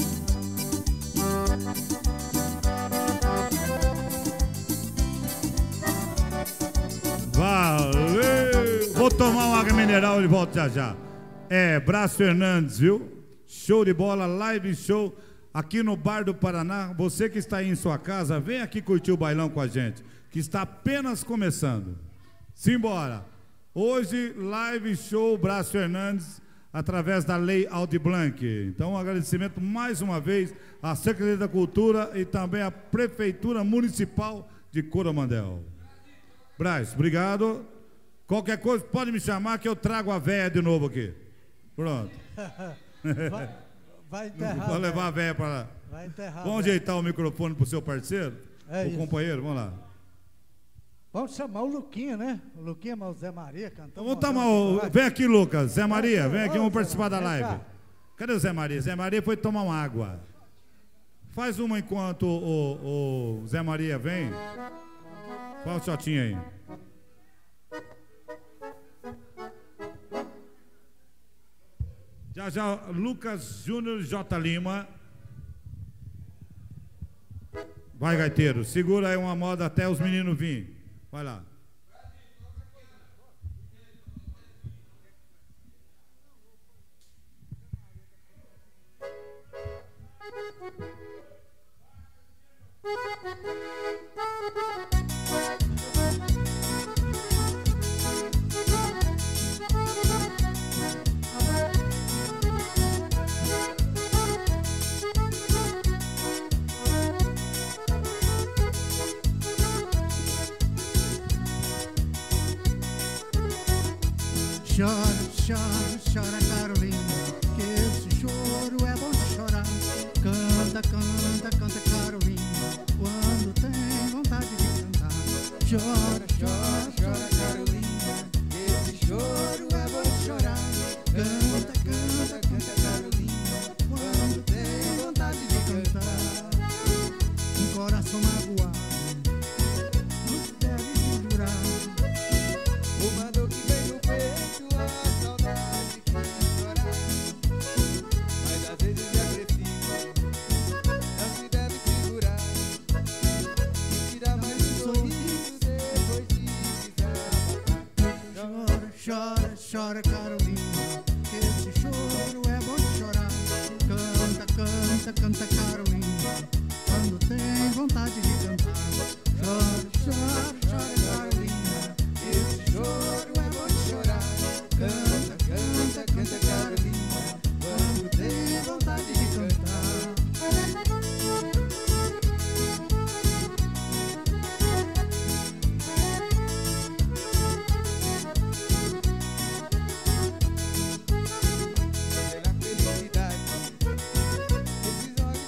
Valeu! Vou tomar uma água mineral e volto já já. É, Brás Fernandes, viu? Show de bola, live show aqui no Bar do Paraná. Você que está aí em sua casa, vem aqui curtir o bailão com a gente, que está apenas começando. Simbora! Hoje, live show Brás Fernandes, através da Lei Aldir Blanc. Então, um agradecimento mais uma vez à Secretaria da Cultura e também à Prefeitura Municipal de Coromandel. Brás, obrigado. Qualquer coisa, pode me chamar que eu trago a véia de novo aqui. Pronto. Vai, vai enterrar. Pode levar a véia para lá. Vai enterrar. Vamos ajeitar o microfone para o seu parceiro? É o isso. companheiro, vamos lá. Vamos chamar o Luquinha, né? O Luquinha, mas o Zé Maria cantando. Então, vamos tomar o... Vem aqui, Lucas. Zé Maria, vem aqui, vamos participar da live. Cadê o Zé Maria? Zé Maria foi tomar uma água. Faz uma enquanto o, o Zé Maria vem. Fala o shotinho aí. Já já, Lucas Júnior J. Lima. Vai, gaiteiro, segura aí uma moda até os meninos virem. Vai lá. Chora, chora, chora, Carolina, que esse choro é bom de chorar. Canta, canta, canta, Carolina, quando tem vontade de cantar. Chora, chora, chora, Carolina, que esse choro é bom de chorar. Canta, canta, canta, Carolina, quando tem vontade de cantar. Um coração magoado não se deve jurar. Uma dor que vem no peito, a saudade que chorar. Mas às vezes é preciso, não se deve segurar. E tirar mais um sorriso depois de desabafar. Chora, chora, chora, Carolina, que esse choro é bom de chorar. Canta, canta, canta, Carolina, quando tem vontade de cantar. Chora, chora, chora, Carolina, que esse choro é bom de chorar. Canta, canta, canta, Carolina, quando tem vontade de cantar. Pela felicidade, esses olhos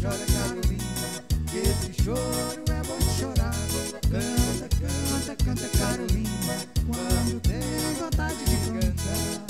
chora Carolina, que esse choro é bom de chorar. Canta, canta, canta Carolina, quando tem vontade de cantar.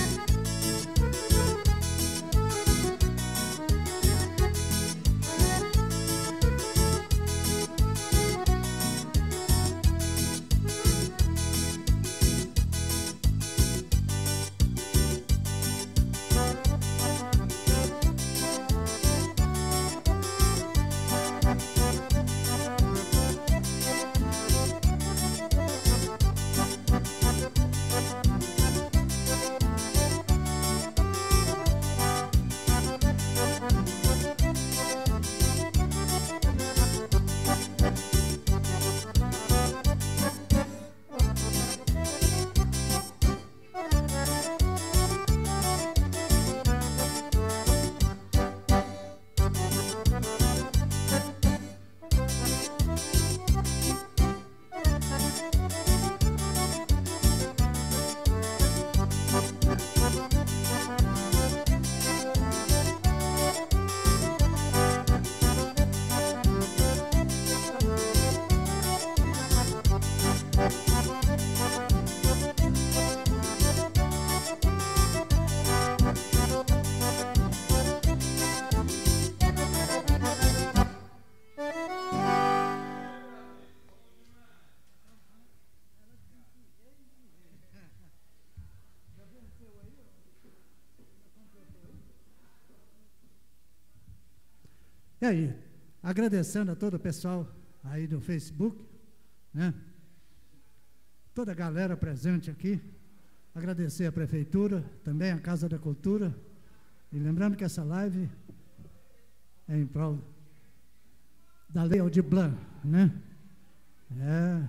E aí, agradecendo a todo o pessoal aí do Facebook, né? Toda a galera presente aqui, agradecer a Prefeitura, também a Casa da Cultura, e lembrando que essa live é em prol da Lei Aldir Blanc, né? É.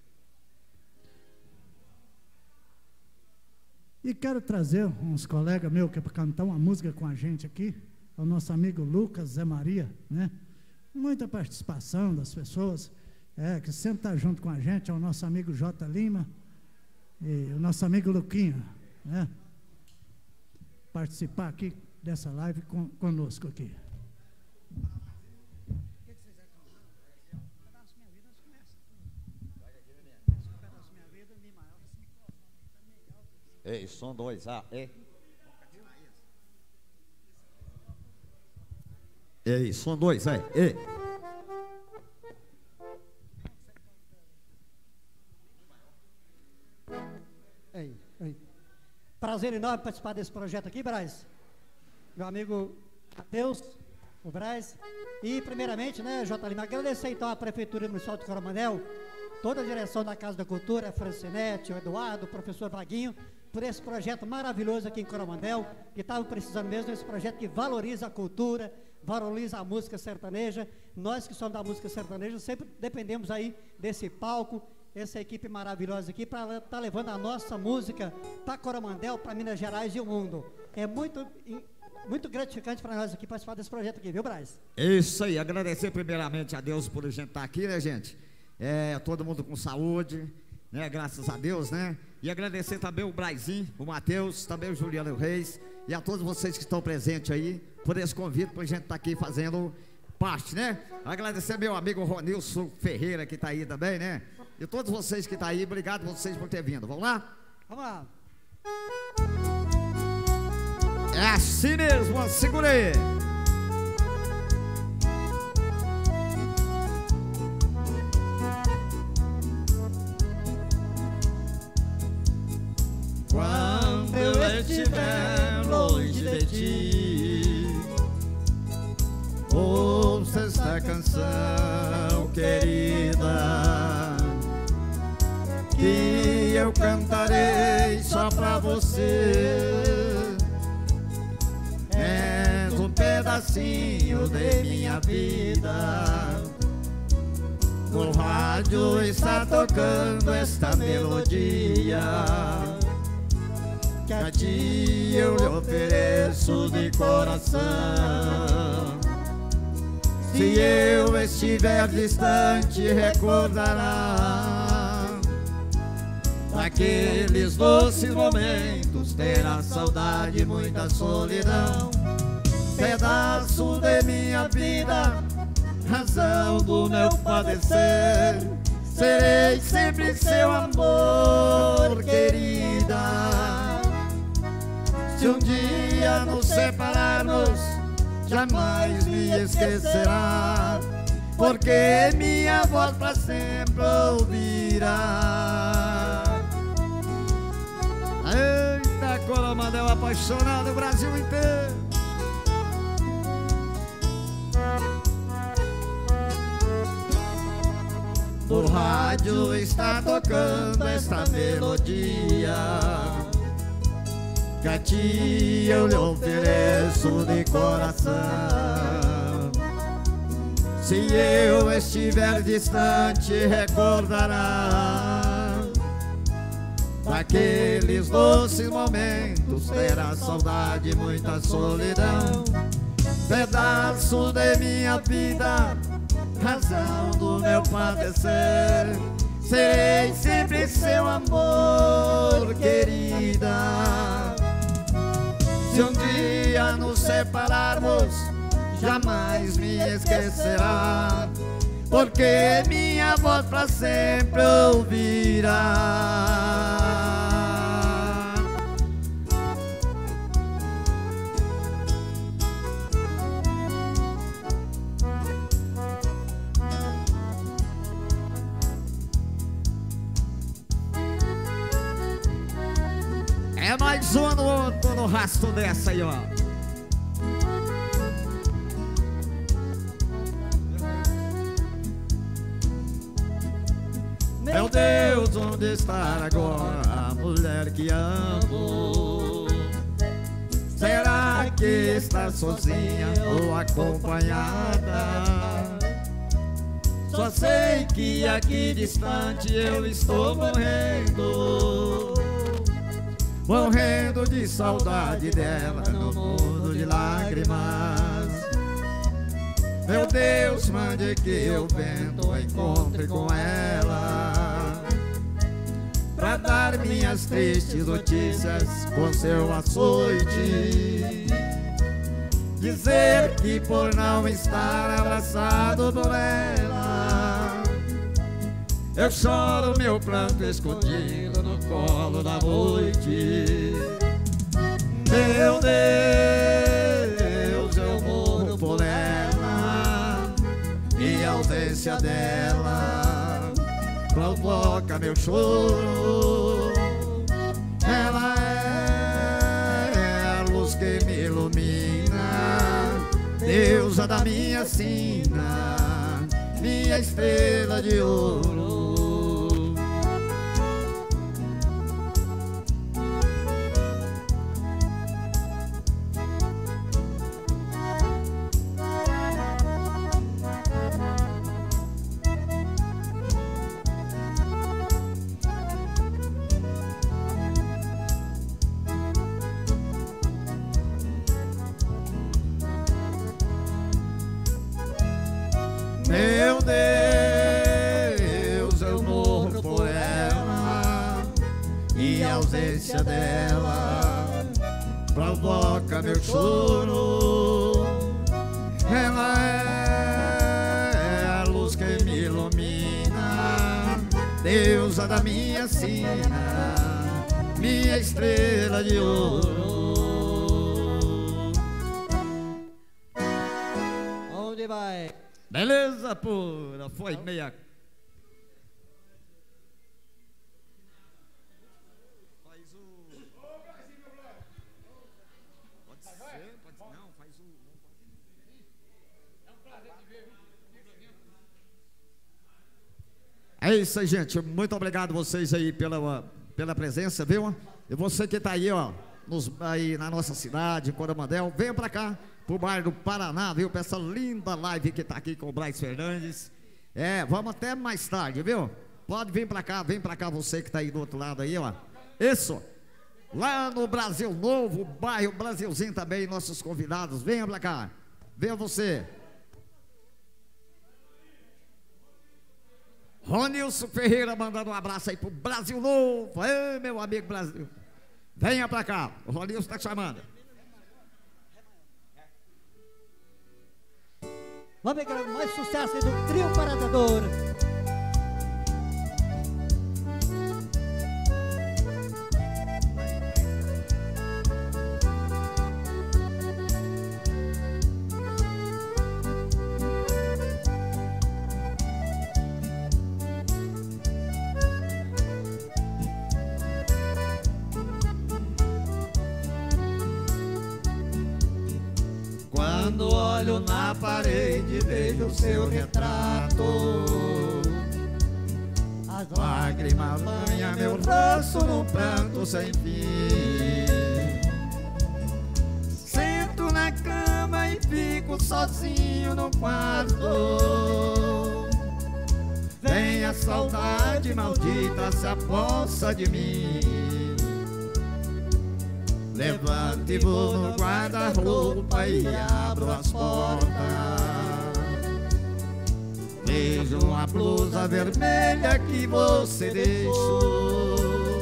E quero trazer uns colegas meus que é para cantar uma música com a gente aqui, ao nosso amigo Lucas Zé Maria, né? Muita participação das pessoas, é, que sempre está junto com a gente, é o nosso amigo J. Lima e o nosso amigo Luquinha, né? Participar aqui dessa live com, conosco aqui. Ei, som dois A, é. Ei, som dois, é, é. Ei, ei. Prazer enorme participar desse projeto aqui, Braz. Meu amigo Matheus, o Braz. E, primeiramente, né, J. Lima, agradecer então à Prefeitura Municipal de Coromandel, toda a direção da Casa da Cultura, a Francinete, o Eduardo, o professor Vaguinho, por esse projeto maravilhoso aqui em Coromandel, que estava precisando mesmo desse projeto que valoriza a cultura, valoriza a música sertaneja. Nós que somos da música sertaneja sempre dependemos aí desse palco, essa equipe maravilhosa aqui, para estar tá levando a nossa música para Coromandel, para Minas Gerais e o mundo. É muito, muito gratificante para nós aqui participar desse projeto aqui, viu, Braz? Isso aí, agradecer primeiramente a Deus por a gente estar aqui, né, gente? É, todo mundo com saúde, né, graças a Deus, né? E agradecer também o Brazinho, o Matheus, também o Juliano Reis e a todos vocês que estão presentes aí por esse convite para a gente estar aqui fazendo parte, né? Agradecer meu amigo Ronilson Ferreira que está aí também, né? E todos vocês que estão aí, obrigado a vocês por ter vindo. Vamos lá? Vamos lá. É assim mesmo, segura aí. Quando eu estiver longe de ti, ouça esta canção, querida, que eu cantarei só pra você. És um pedacinho de minha vida. No rádio está tocando esta melodia, que a ti eu lhe ofereço de coração. Se eu estiver distante, recordará daqueles doces momentos, terá saudade e muita solidão. pedaço de minha vida, razão do meu padecer. Serei sempre seu amor, querida. Se um dia nos separarmos, jamais me esquecerá, porque minha voz pra sempre ouvirá. Eita, Coromandel apaixonado, o Brasil inteiro. No rádio está tocando esta melodia, que a ti eu lhe ofereço de coração. Se eu estiver distante, recordará daqueles doces momentos, terá saudade e muita solidão. Pedaço de minha vida, razão do meu padecer. Serei sempre seu amor, querida. Se um dia nos separarmos, jamais me esquecerá, porque minha voz pra sempre ouvirá. É mais um no outro no rastro dessa aí, ó. Meu Deus, onde está agora a mulher que amo? Será que está sozinha ou acompanhada? Só sei que aqui distante eu estou morrendo, morrendo de saudade dela no mundo de lágrimas. Meu Deus, mande que eu vento encontre com ela, pra dar minhas tristes notícias com seu açoite, dizer que por não estar abraçado por ela, eu choro meu pranto escondido no colo da noite. Meu Deus, eu morro por ela, e a ausência dela provoca meu choro. Ela é a luz que me ilumina, deusa da minha sina, minha estrela de ouro. Meu Deus, eu morro por ela, e a ausência dela provoca meu choro. Ela é a luz que me ilumina, deusa da minha sina, minha estrela de ouro. Onde vai? Beleza pura, foi meia. Faz o. Pode ser, pode ser. Não, faz o. É um prazer te ver, viu? É isso aí, gente. Muito obrigado vocês aí pela, pela presença, viu? E você que tá aí, ó, nos, aí na nossa cidade, em Coromandel, venha pra cá, pro bairro do Paraná, viu? Pra essa linda live que tá aqui com o Braz Fernandes. É, vamos até mais tarde, viu? Pode vir pra cá, vem pra cá você que tá aí do outro lado aí, ó. Isso, lá no Brasil Novo, bairro Brasilzinho também, nossos convidados, venha pra cá. Venha você. Ronilson Ferreira mandando um abraço aí pro Brasil Novo. Ei, meu amigo Brasil. Venha pra cá, o Ronilson tá chamando. Vamos ver mais sucesso aí do Trio Paradador. Quando olho na parede vejo seu retrato, as lágrimas banham meu rosto num pranto sem fim. Sento na cama e fico sozinho no quarto. Vem a saudade maldita, se apossa de mim. Levanto e vou no guarda-roupa e abro as portas. Vejo uma blusa vermelha que você deixou.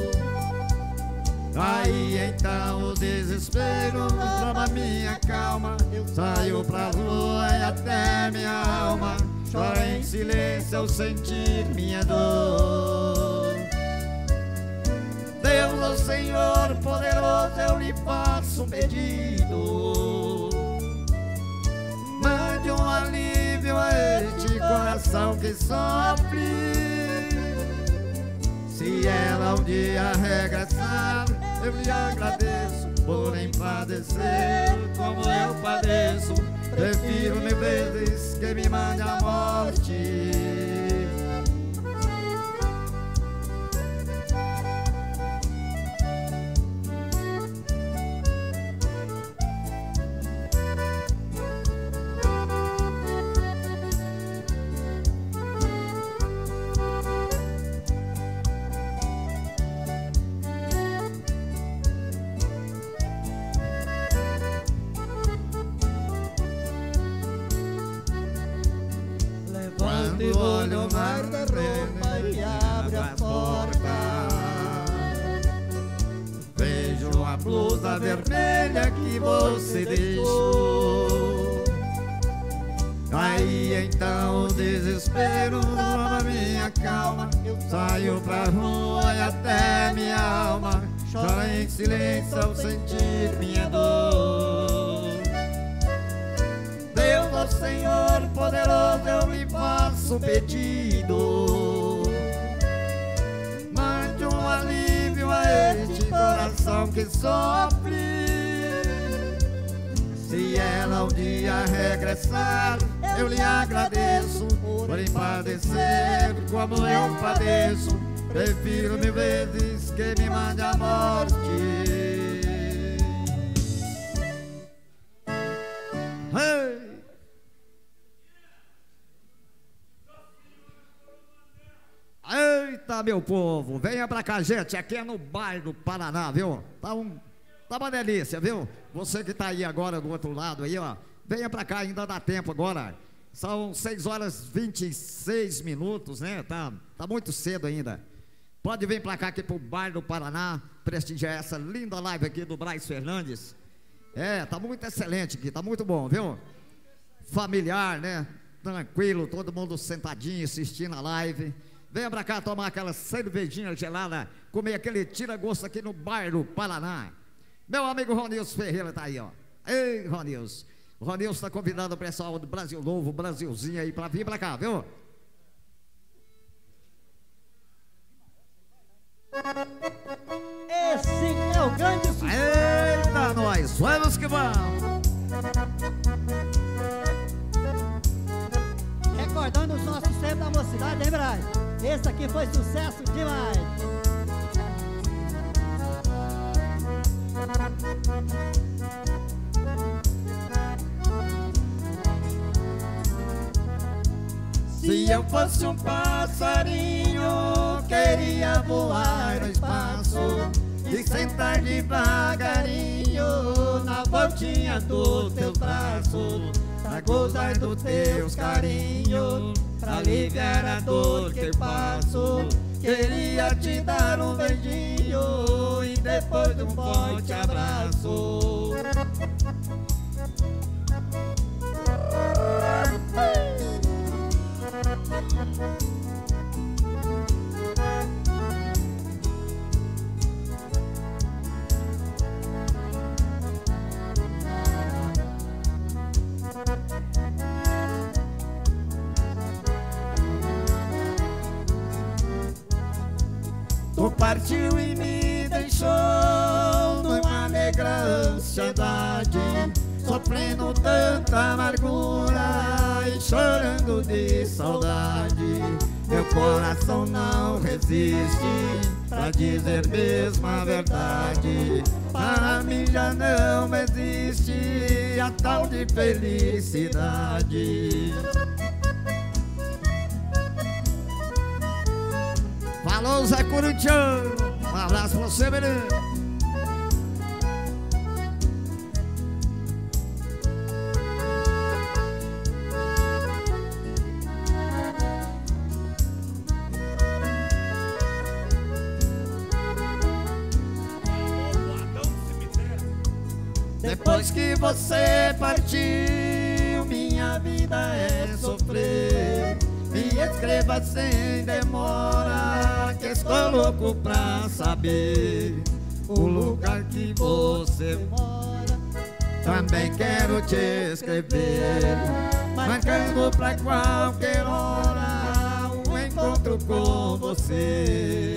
Aí então o desespero toma minha calma. Eu saio pra rua e até minha alma chora em silêncio ao sentir minha dor. Deus, ó Senhor poderoso, eu lhe faço um pedido. Mande um alívio a este coração que sofre. Se ela um dia regressar, eu lhe agradeço por nem padecer como eu padeço. Prefiro mil vezes que me mande a morte. Quando olho no guarda-roupa e abro a porta, vejo a blusa vermelha que você deixou. Aí então o desespero toma minha calma. Eu saio pra rua e até minha alma chora em silêncio ao sentir minha dor. Deus, ó Senhor poderoso, eu lhe faço um pedido. Mande um alívio a este coração que sofre. Se ela um dia regressar, eu lhe agradeço por lhe padecer como eu padeço. Prefiro mil vezes que me mande a morte. Hey! Eita, meu povo, venha pra cá, gente, aqui é no bairro do Paraná, viu? Tá, um, tá uma delícia, viu? Você que tá aí agora do outro lado aí, ó, venha pra cá, ainda dá tempo agora. São seis horas e vinte e seis minutos, né? Tá, tá muito cedo ainda. Pode vir pra cá aqui pro bairro do Paraná, prestigiar essa linda live aqui do Braz Fernandes. É, tá muito excelente aqui, tá muito bom, viu? Familiar, né? Tranquilo, todo mundo sentadinho assistindo a live. Venha pra cá tomar aquela cervejinha gelada, comer aquele tira-gosto aqui no bairro Paraná. Meu amigo Ronilson Ferreira tá aí, ó. Ei, Ronilson. O Ronilson tá convidando o pessoal do Brasil Novo, Brasilzinho aí, pra vir pra cá, viu? Esse é o grande sucesso. Eita, nós, vamos que vamos. Recordando os nossos tempos da mocidade, hein, Braz? Esse aqui foi sucesso demais. Se eu fosse um passarinho, queria voar no espaço e sentar devagarinho na voltinha dos teus braços, pra gozar dos teus carinhos, pra aliviar a dor que passo. Queria te dar um beijinho e depois um forte abraço. partiu e me deixou numa negra ansiedade, sofrendo tanta amargura e chorando de saudade. Meu coração não resiste pra dizer mesmo a verdade. Para mim já não existe a tal de felicidade. Falou, Zé Corinthians. Um abraço pra você, menino. Depois que você partiu, minha vida é sofrer. Me escreva sem demora, que estou louco pra saber o lugar que você mora. Também quero te escrever, marcando pra qualquer hora um encontro com você.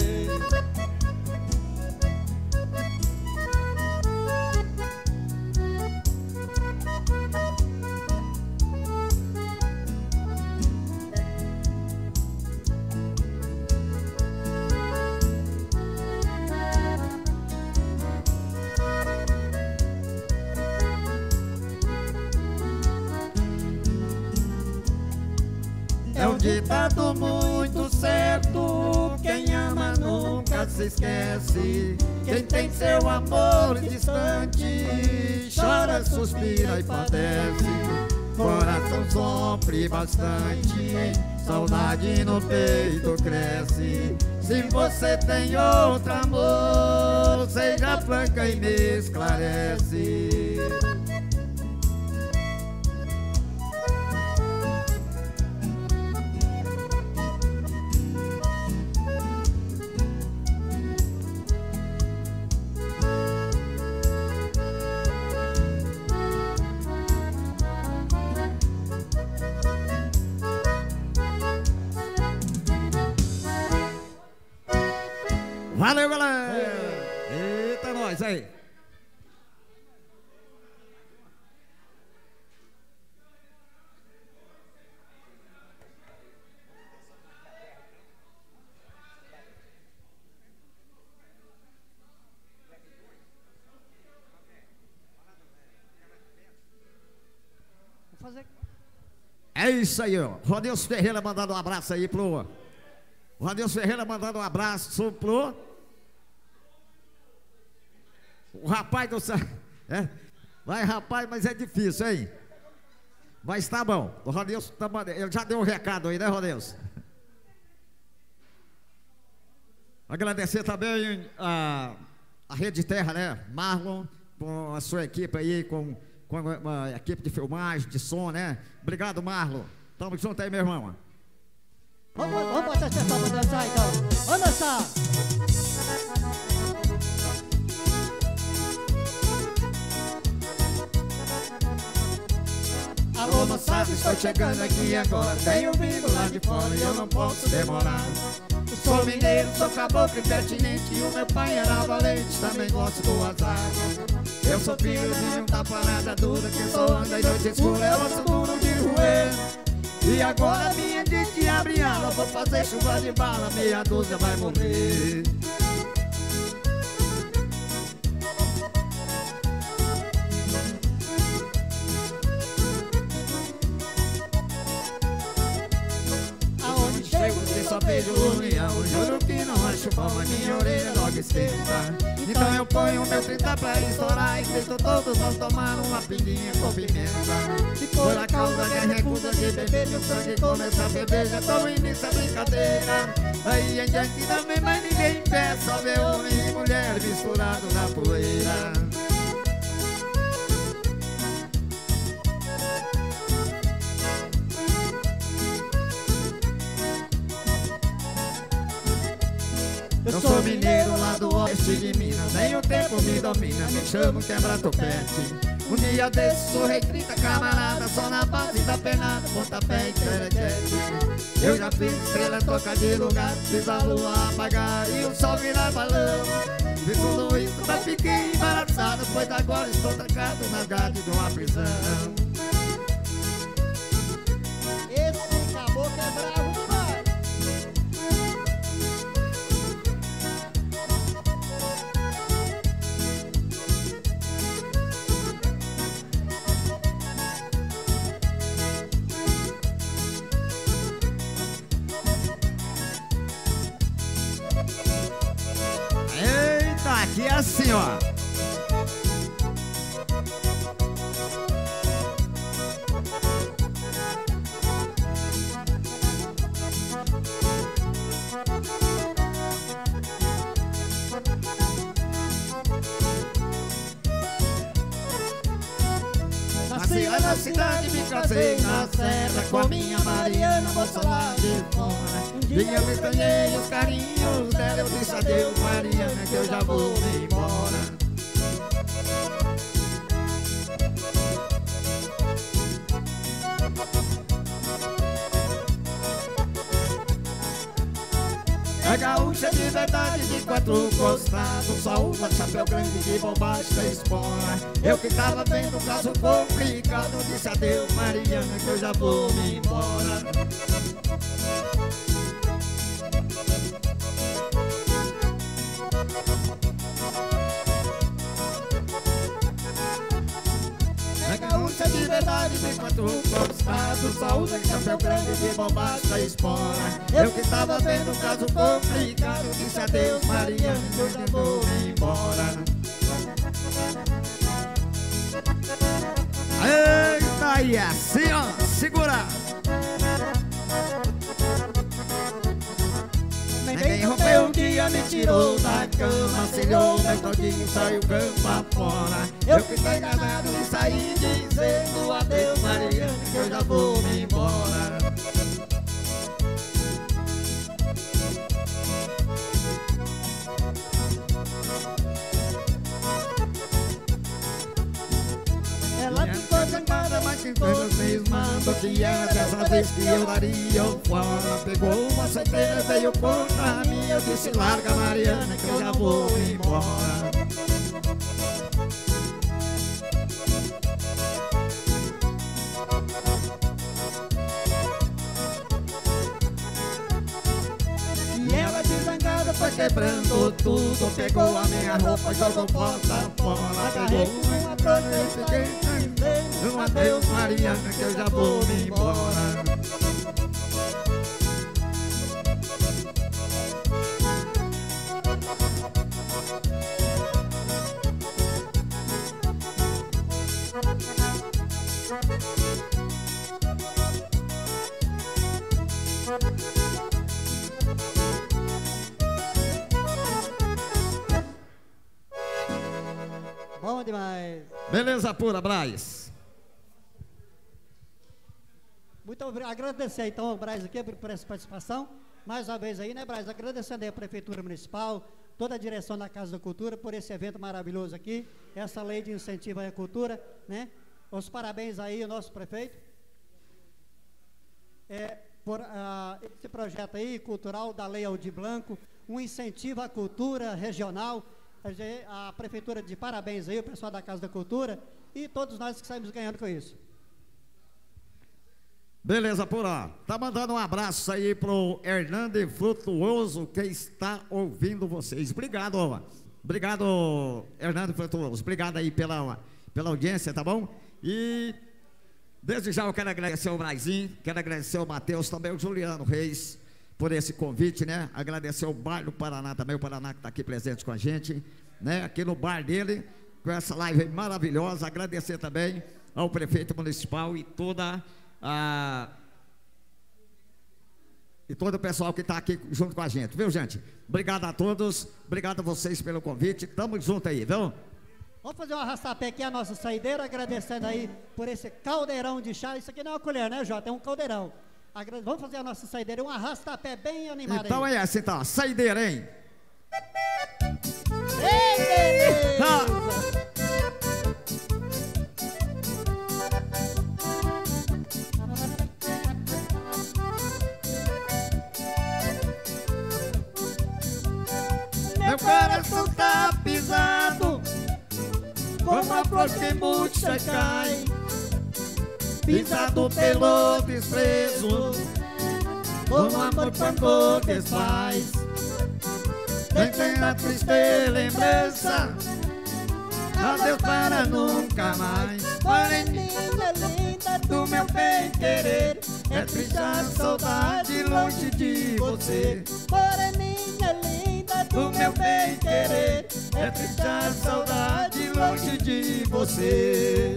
É um ditado muito certo, quem ama nunca se esquece. Quem tem seu amor distante, chora, suspira e padece. Coração sofre bastante, saudade no peito cresce. Se você tem outro amor, seja franca e me esclarece. Valeu, galera! Eita, nós aí! Vou fazer... É isso aí, ó. Rodeus Ferreira mandando um abraço aí pro... Rodeus Ferreira mandando um abraço pro... O rapaz do céu. É? Vai, rapaz, mas é difícil, hein? Mas tá bom. O Rodeus tá mandando. Ele já deu um recado aí, né, Rodeus? Agradecer também a, a Rede Terra, né? Marlon, com a sua equipe aí, com, com a, a equipe de filmagem, de som, né? Obrigado, Marlon. Tamo junto aí, meu irmão. Vamos, vamos botar esse pessoal pra dançar então. Vamos dançar! Alô, moçada, estou chegando aqui agora. Tenho vindo lá de fora e eu não posso demorar. Eu sou mineiro, sou caboclo impertinente, e o meu pai era valente, também gosto do azar. Eu sou filho de um da parada dura, que só anda em noite escura, é osso duro de roer. E agora minha gente abre ala, vou fazer chuva de bala, meia dúzia vai morrer. Aonde chego você só vejo união, juro que não acho bom, a minha orelha logo esquenta. Então eu ponho meu trinta pra estourar e grito todos vão tomar uma pinguinha com pimenta. Se for a causa que recusa de beber, meu sangue começa a beber, já tô indo nessa brincadeira. Aí em diante não vem mais ninguém em pé, só vê homem e mulher misturado na poeira. Eu sou mineiro lá do oeste de Minas, nem o tempo me domina, me chamo quebra-topete. Um dia desse surrei trinta camarada, só na base da penada, pontapé e terequete. Eu já fiz estrela tocar de lugar, fiz a lua apagar e o sol virar balão. Fiz tudo isso, mas fiquei embaraçado, pois agora estou trancado na grade de uma prisão. Esse caboclo é bravo demais. Eita, aqui é assim, ó. Nasci lá na cidade, me casei na serra com a minha Mariana, moça lá de fora. Um dia me estranhei os carinhos dela, eu disse adeus Mariana, que eu já vou me embora. É gaúcha de verdade, de quatro costados, só usa chapéu grande de bombacha e espora. Eu que tava vendo um caso complicado, disse adeus Mariana, que eu já vou me embora. É gaúcha de verdade, de quatro costados, só usa chapéu grande de bombacha e espora. Eu que tava vendo um caso complicado, disse adeus Mariana, que eu já vou me embora. Eita, e assim ó, segura! Ninguém rompeu um dia, me tirou da cama, selhou meu todinho, saiu campo afora. Eu fiquei enganado e saí dizendo adeus Mariana, que eu já vou me embora. Ela ficou zangada, mas ficou cismando que era dessa vez que eu daria o fora. Pegou uma centena, veio contra mim, eu disse larga Mariana, que eu já vou embora. E ela desangada foi quebrando tudo, pegou a minha roupa e jogou porta fora. Pegou uma coisa e fiquei um adeus Mariana, que eu já vou me embora. Bom demais. Beleza pura, Braz. Muito obrigado. Agradecer então ao Braz aqui por, por essa participação. Mais uma vez aí, né, Braz? Agradecendo aí a Prefeitura Municipal, toda a direção da Casa da Cultura por esse evento maravilhoso aqui, essa lei de incentivo à cultura, né? Os parabéns aí ao nosso prefeito. É, por uh, esse projeto aí, cultural da Lei Aldir Blanco, um incentivo à cultura regional. A Prefeitura de parabéns aí, o pessoal da Casa da Cultura e todos nós que saímos ganhando com isso. Beleza, Pura. Tá mandando um abraço aí pro Hernando Frutuoso, que está ouvindo vocês. Obrigado, ó. Obrigado, Hernando Frutuoso. Obrigado aí pela, pela audiência, tá bom? E desde já eu quero agradecer o Brazinho, quero agradecer o Matheus, também o Juliano Reis, por esse convite, né? Agradecer o Bar do Paraná também, o Paraná que está aqui presente com a gente, né? Aqui no bar dele, com essa live maravilhosa. Agradecer também ao prefeito municipal e toda a... e todo o pessoal que está aqui junto com a gente, viu, gente? Obrigado a todos, obrigado a vocês pelo convite, tamo junto aí, viu? Vamos fazer um arrastapé aqui, a nossa saideira, agradecendo aí por esse caldeirão de chá. Isso aqui não é uma colher, né, Jota? É um caldeirão. Vamos fazer a nossa saideira, um arrastapé bem animado. Então aí. é essa, então, saideira, hein? Ei, beleza! flor que murcha e cai, pisado pelo desprezo, como amor quando desfaz. Nem tem a triste lembrança, adeus para nunca mais. Moreninha linda do meu bem querer, é triste a saudade longe de você. Moreninha linda do meu bem querer, é triste a saudade longe de você.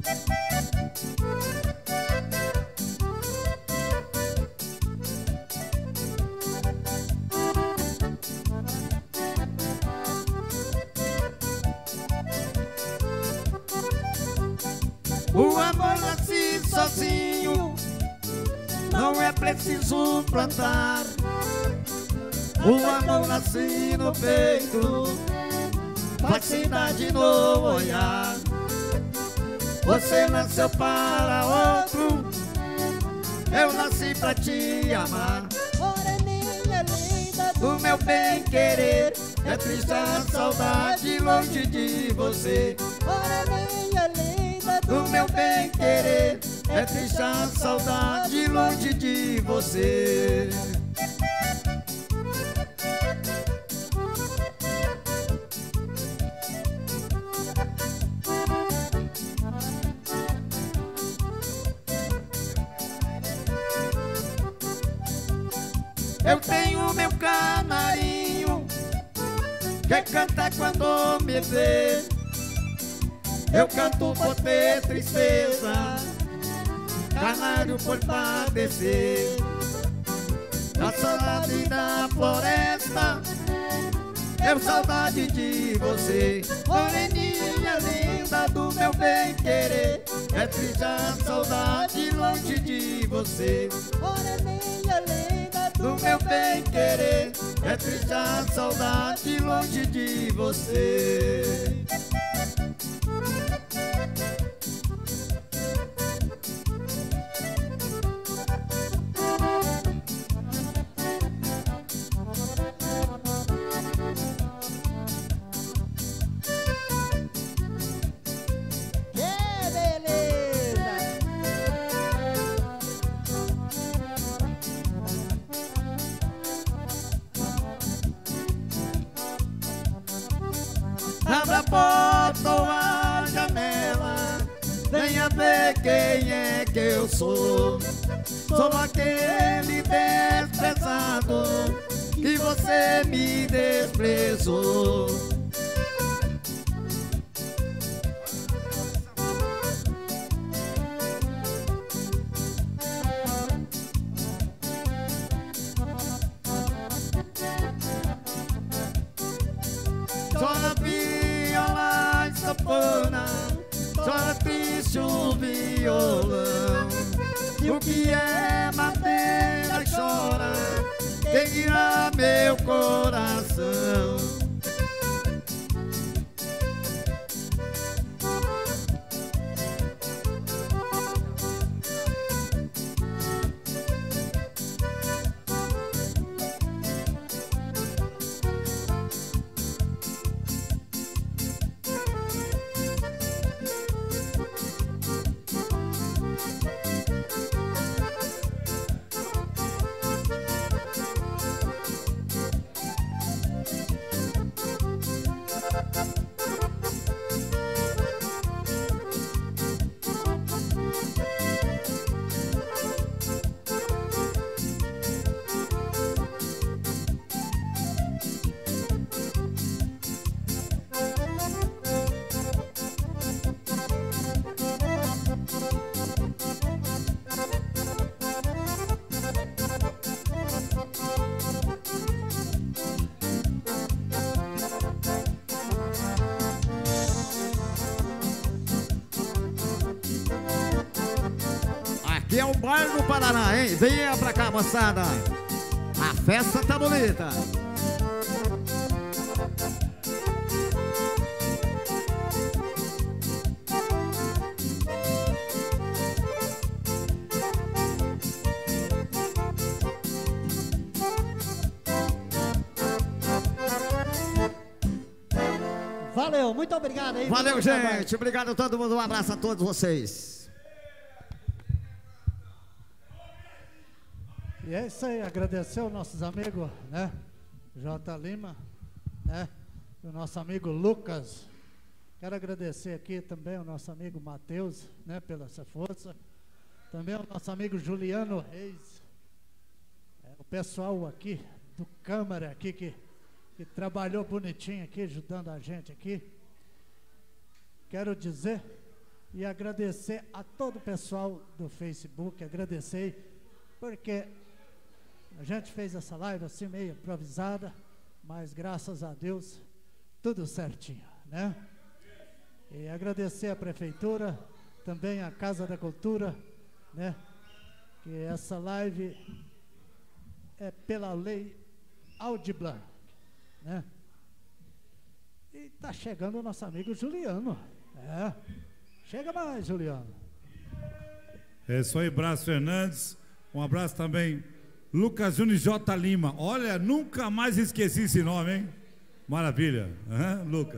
O amor nasce sozinho, não é preciso plantar. O amor nasce no peito, facilidade no olhar. Você nasceu para outro, eu nasci pra te amar. Moreninha linda do meu bem querer, é triste a saudade longe de você. Moreninha linda do meu bem querer, é triste a saudade longe de você. Eu tenho meu canarinho que canta quando me vê. Eu canto por ter tristeza, canário por padecer. Na saudade da floresta, eu saudade de você. Moreninha linda do meu bem querer, é triste a saudade longe de você. Moreninha linda do meu bem querer, é triste a saudade longe de você. Abra a porta ou a janela, venha ver quem é que eu sou. Sou aquele desprezado que você me desprezou. Chora viola e sanfona, chora triste o violão. E o que é madeira e chora, quem dirá meu coração? Aqui é o bairro do Paraná, hein? Venha pra cá, moçada. A festa tá bonita. Valeu, muito obrigado aí. Valeu, gente. Obrigado a todo mundo. Um abraço a todos vocês. E é isso aí, agradecer aos nossos amigos, né? J. Lima, né? O nosso amigo Lucas. Quero agradecer aqui também ao nosso amigo Matheus, né? Pela essa força. Também ao nosso amigo Juliano Reis. É, o pessoal aqui do Câmara aqui que, que trabalhou bonitinho aqui, ajudando a gente aqui. Quero dizer e agradecer a todo o pessoal do Facebook, agradecer, porque a gente fez essa live assim meio improvisada, mas graças a Deus, tudo certinho, né? E agradecer a Prefeitura, também a Casa da Cultura, né? Que essa live é pela lei Aldir Blanc, né? E tá chegando o nosso amigo Juliano, é. Chega mais, Juliano. É isso aí, Brás Fernandes. Um abraço também, Lucas Júnior J. Lima. Olha, nunca mais esqueci esse nome, hein? Maravilha, uhum, Lucas.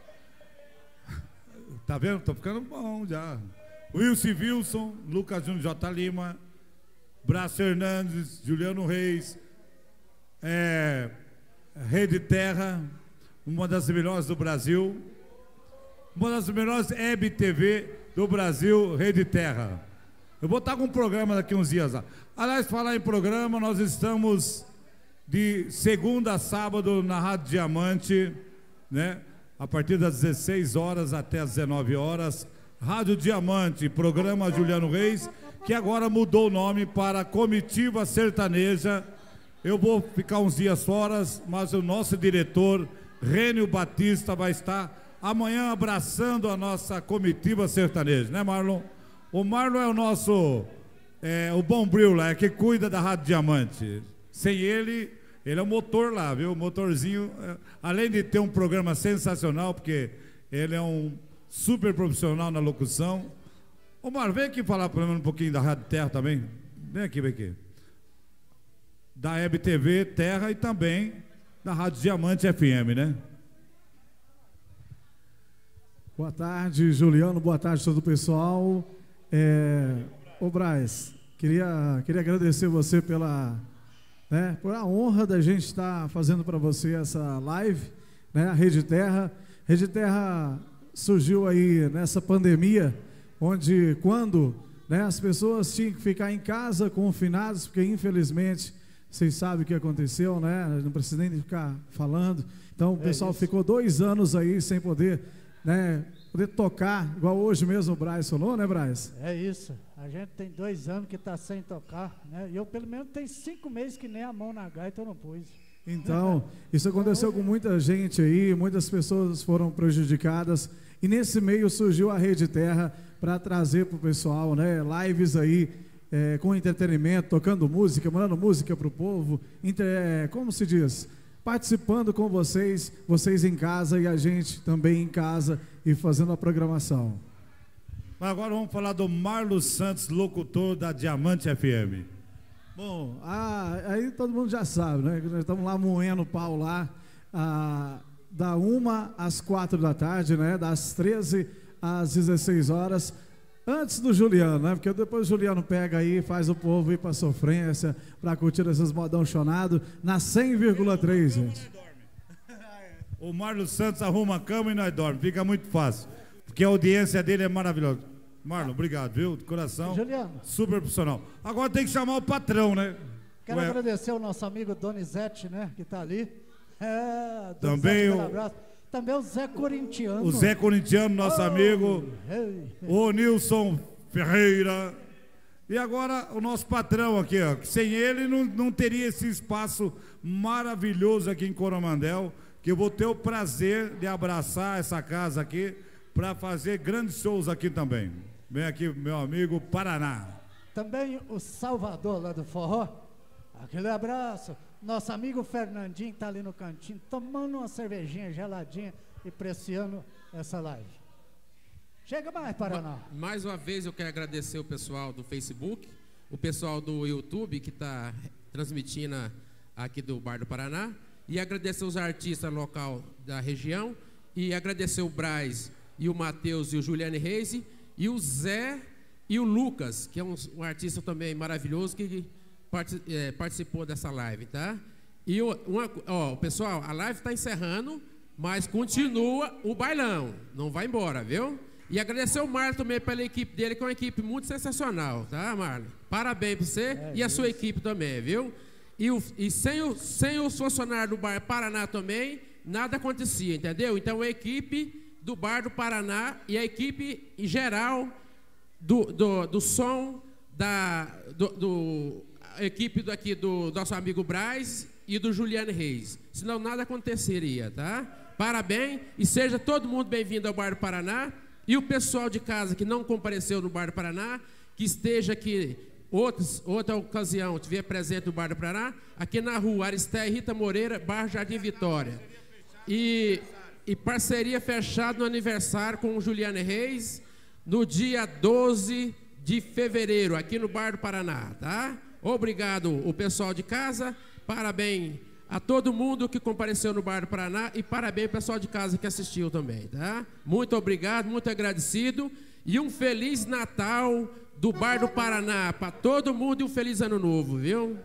Tá vendo? Tô ficando bom já. Wilson Wilson, Lucas Júnior J. Lima, Brás Fernandes, Juliano Reis, é, Rede Terra, uma das melhores do Brasil, uma das melhores web T V do Brasil, Rede Terra. Eu vou estar com um programa daqui uns dias lá. Aliás, falar em programa, nós estamos de segunda a sábado na Rádio Diamante, né? A partir das dezesseis horas até as dezenove horas. Rádio Diamante, programa Juliano Reis, que agora mudou o nome para Comitiva Sertaneja. Eu vou ficar uns dias fora, mas o nosso diretor, Rênio Batista, vai estar amanhã abraçando a nossa Comitiva Sertaneja, né, Marlon? O Marlon é o nosso, é, o Bombril lá, é que cuida da Rádio Diamante. Sem ele, ele é o motor lá, viu? O motorzinho, é, além de ter um programa sensacional, porque ele é um super profissional na locução. Ô Marlon, vem aqui falar para mim um pouquinho da Rádio Terra também. Vem aqui, vem aqui. Da Web T V Terra e também da Rádio Diamante F M, né? Boa tarde, Juliano, boa tarde a todo o pessoal. É, ô Brás, queria, queria agradecer você pela, né, por a honra da gente estar fazendo para você essa live, né, a Rede Terra. Rede Terra surgiu aí nessa pandemia, onde quando, né, as pessoas tinham que ficar em casa confinadas, porque infelizmente vocês sabem o que aconteceu, né? Não precisa nem ficar falando. Então o pessoal é ficou dois anos aí sem poder, né, poder tocar, igual hoje mesmo o Brás falou, né, Brás? É isso, a gente tem dois anos que está sem tocar, né? E eu pelo menos tenho cinco meses que nem a mão na gaita eu não pus. Então, isso aconteceu com muita gente aí, muitas pessoas foram prejudicadas, e nesse meio surgiu a Rede Terra para trazer para o pessoal, né, lives aí, é, com entretenimento, tocando música, mandando música para o povo, inter, é, como se diz, participando com vocês, vocês em casa e a gente também em casa e fazendo a programação. Agora vamos falar do Marlos Santos, locutor da Diamante F M. Bom, ah, aí todo mundo já sabe, né? Nós estamos lá moendo o pau lá, ah, da uma às quatro da tarde, né? Das treze às dezesseis horas, antes do Juliano, né? Porque depois o Juliano pega aí, faz o povo ir para sofrência, para curtir esses modão chonado, na cem vírgula três, gente. O Marlos Santos arruma a cama e nós dormimos, fica muito fácil, porque a audiência dele é maravilhosa. Marlon, obrigado, viu? De coração. Juliano. Super profissional. Agora tem que chamar o patrão, né? Quero Ué. agradecer ao nosso amigo Donizete, né? Que está ali. É, também o... abraço. Também o Zé Corintiano. O Zé Corintiano, nosso oh, amigo. Hey, hey. O Nilson Ferreira. E agora o nosso patrão aqui, ó. Que sem ele não, não teria esse espaço maravilhoso aqui em Coromandel. Que eu vou ter o prazer de abraçar essa casa aqui para fazer grandes shows aqui também. Vem aqui, meu amigo Paraná. Também o Salvador lá do Forró. Aquele abraço. Nosso amigo Fernandinho está ali no cantinho, tomando uma cervejinha geladinha e apreciando essa live. Chega mais, Paraná. Mais uma vez eu quero agradecer o pessoal do Facebook, o pessoal do YouTube que está transmitindo aqui do Bar do Paraná, e agradecer os artistas local da região e agradecer o Braz e o Matheus e o Juliane Reis e o Zé e o Lucas, que é um, um artista também maravilhoso que part, é, participou dessa live, tá? E uma, ó, pessoal, a live está encerrando, mas continua o bailão, não vai embora, viu? E agradecer o Marlon também pela equipe dele, que é uma equipe muito sensacional, tá, Marlon? Parabéns para você é, e a sua equipe também, viu? E, o, e sem, o, sem os funcionários do Bar Paraná também, nada acontecia, entendeu? Então a equipe do Bar do Paraná e a equipe em geral do, do, do som, da do, do, a equipe daqui do nosso amigo Braz e do Juliane Reis. Senão nada aconteceria, tá? Parabéns e seja todo mundo bem-vindo ao Bar do Paraná. E o pessoal de casa que não compareceu no Bar do Paraná, que esteja aqui outros, outra ocasião, estiver presente no Bar do Paraná, aqui na rua Aristé Rita Moreira, Bar Jardim Vitória. E, e parceria fechada no aniversário com o Juliane Reis, no dia doze de fevereiro, aqui no Bar do Paraná, tá? Obrigado, o pessoal de casa, parabéns a todo mundo que compareceu no Bar do Paraná e parabéns ao pessoal de casa que assistiu também, tá? Muito obrigado, muito agradecido e um Feliz Natal do Bar do Paraná para todo mundo e um Feliz Ano Novo, viu?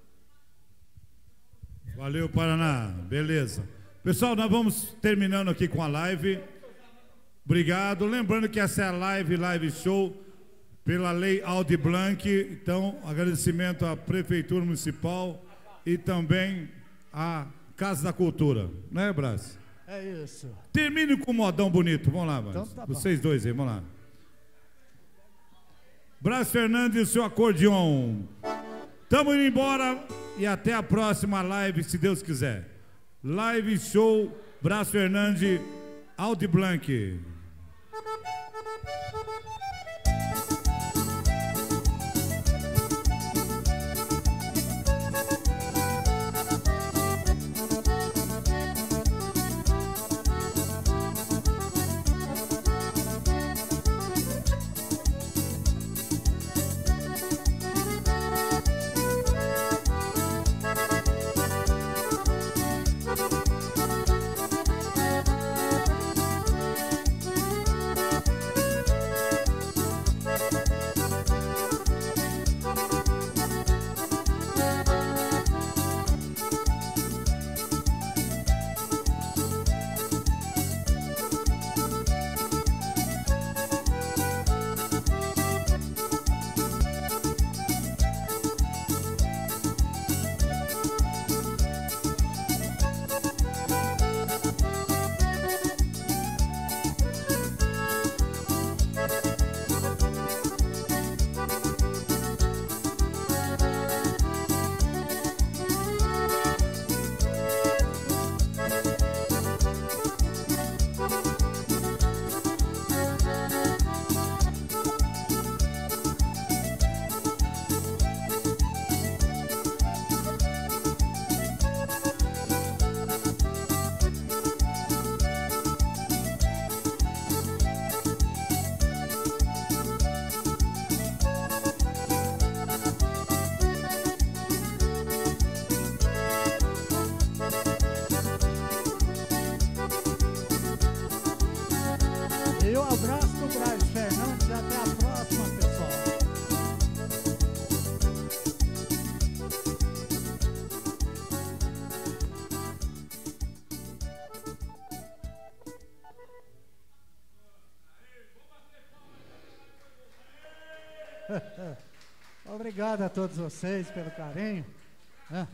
Valeu, Paraná, beleza. Pessoal, nós vamos terminando aqui com a live. Obrigado, lembrando que essa é a live, live show pela Lei Aldir Blanc, então agradecimento à Prefeitura Municipal e também a Casa da Cultura, não é, Brás? É isso. Termine com um modão bonito, vamos lá, Brás. Então tá Vocês dois aí, vamos lá. Brás Fernandes e o seu acordeon. Tamo indo embora e até a próxima live, se Deus quiser. Live show Brás Fernandes, Aldir Blanc. E um abraço do Braz Fernandes, até a próxima, pessoal. Obrigado a todos vocês pelo carinho. É.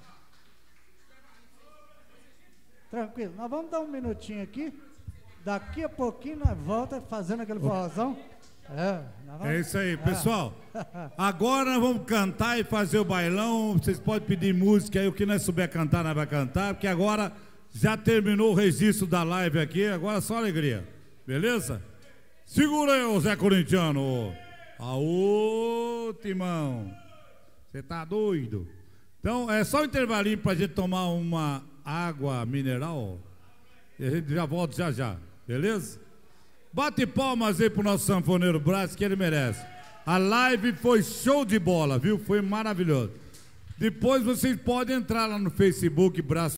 Tranquilo, nós vamos dar um minutinho aqui. Daqui a pouquinho nós voltamos fazendo aquele forrozão. É, vamos... é isso aí, pessoal. Agora nós vamos cantar e fazer o bailão. Vocês podem pedir música aí, o que nós souber cantar, nós vamos cantar, porque agora já terminou o registro da live aqui, agora só alegria. Beleza? Segura aí, ô Zé Corintiano. Aô, Timão. Você tá doido? Então, é só um intervalinho pra gente tomar uma água mineral. E a gente já volta já já. Beleza? Bate palmas aí pro nosso sanfoneiro Braz, que ele merece. A live foi show de bola, viu? Foi maravilhoso. Depois vocês podem entrar lá no Facebook Braz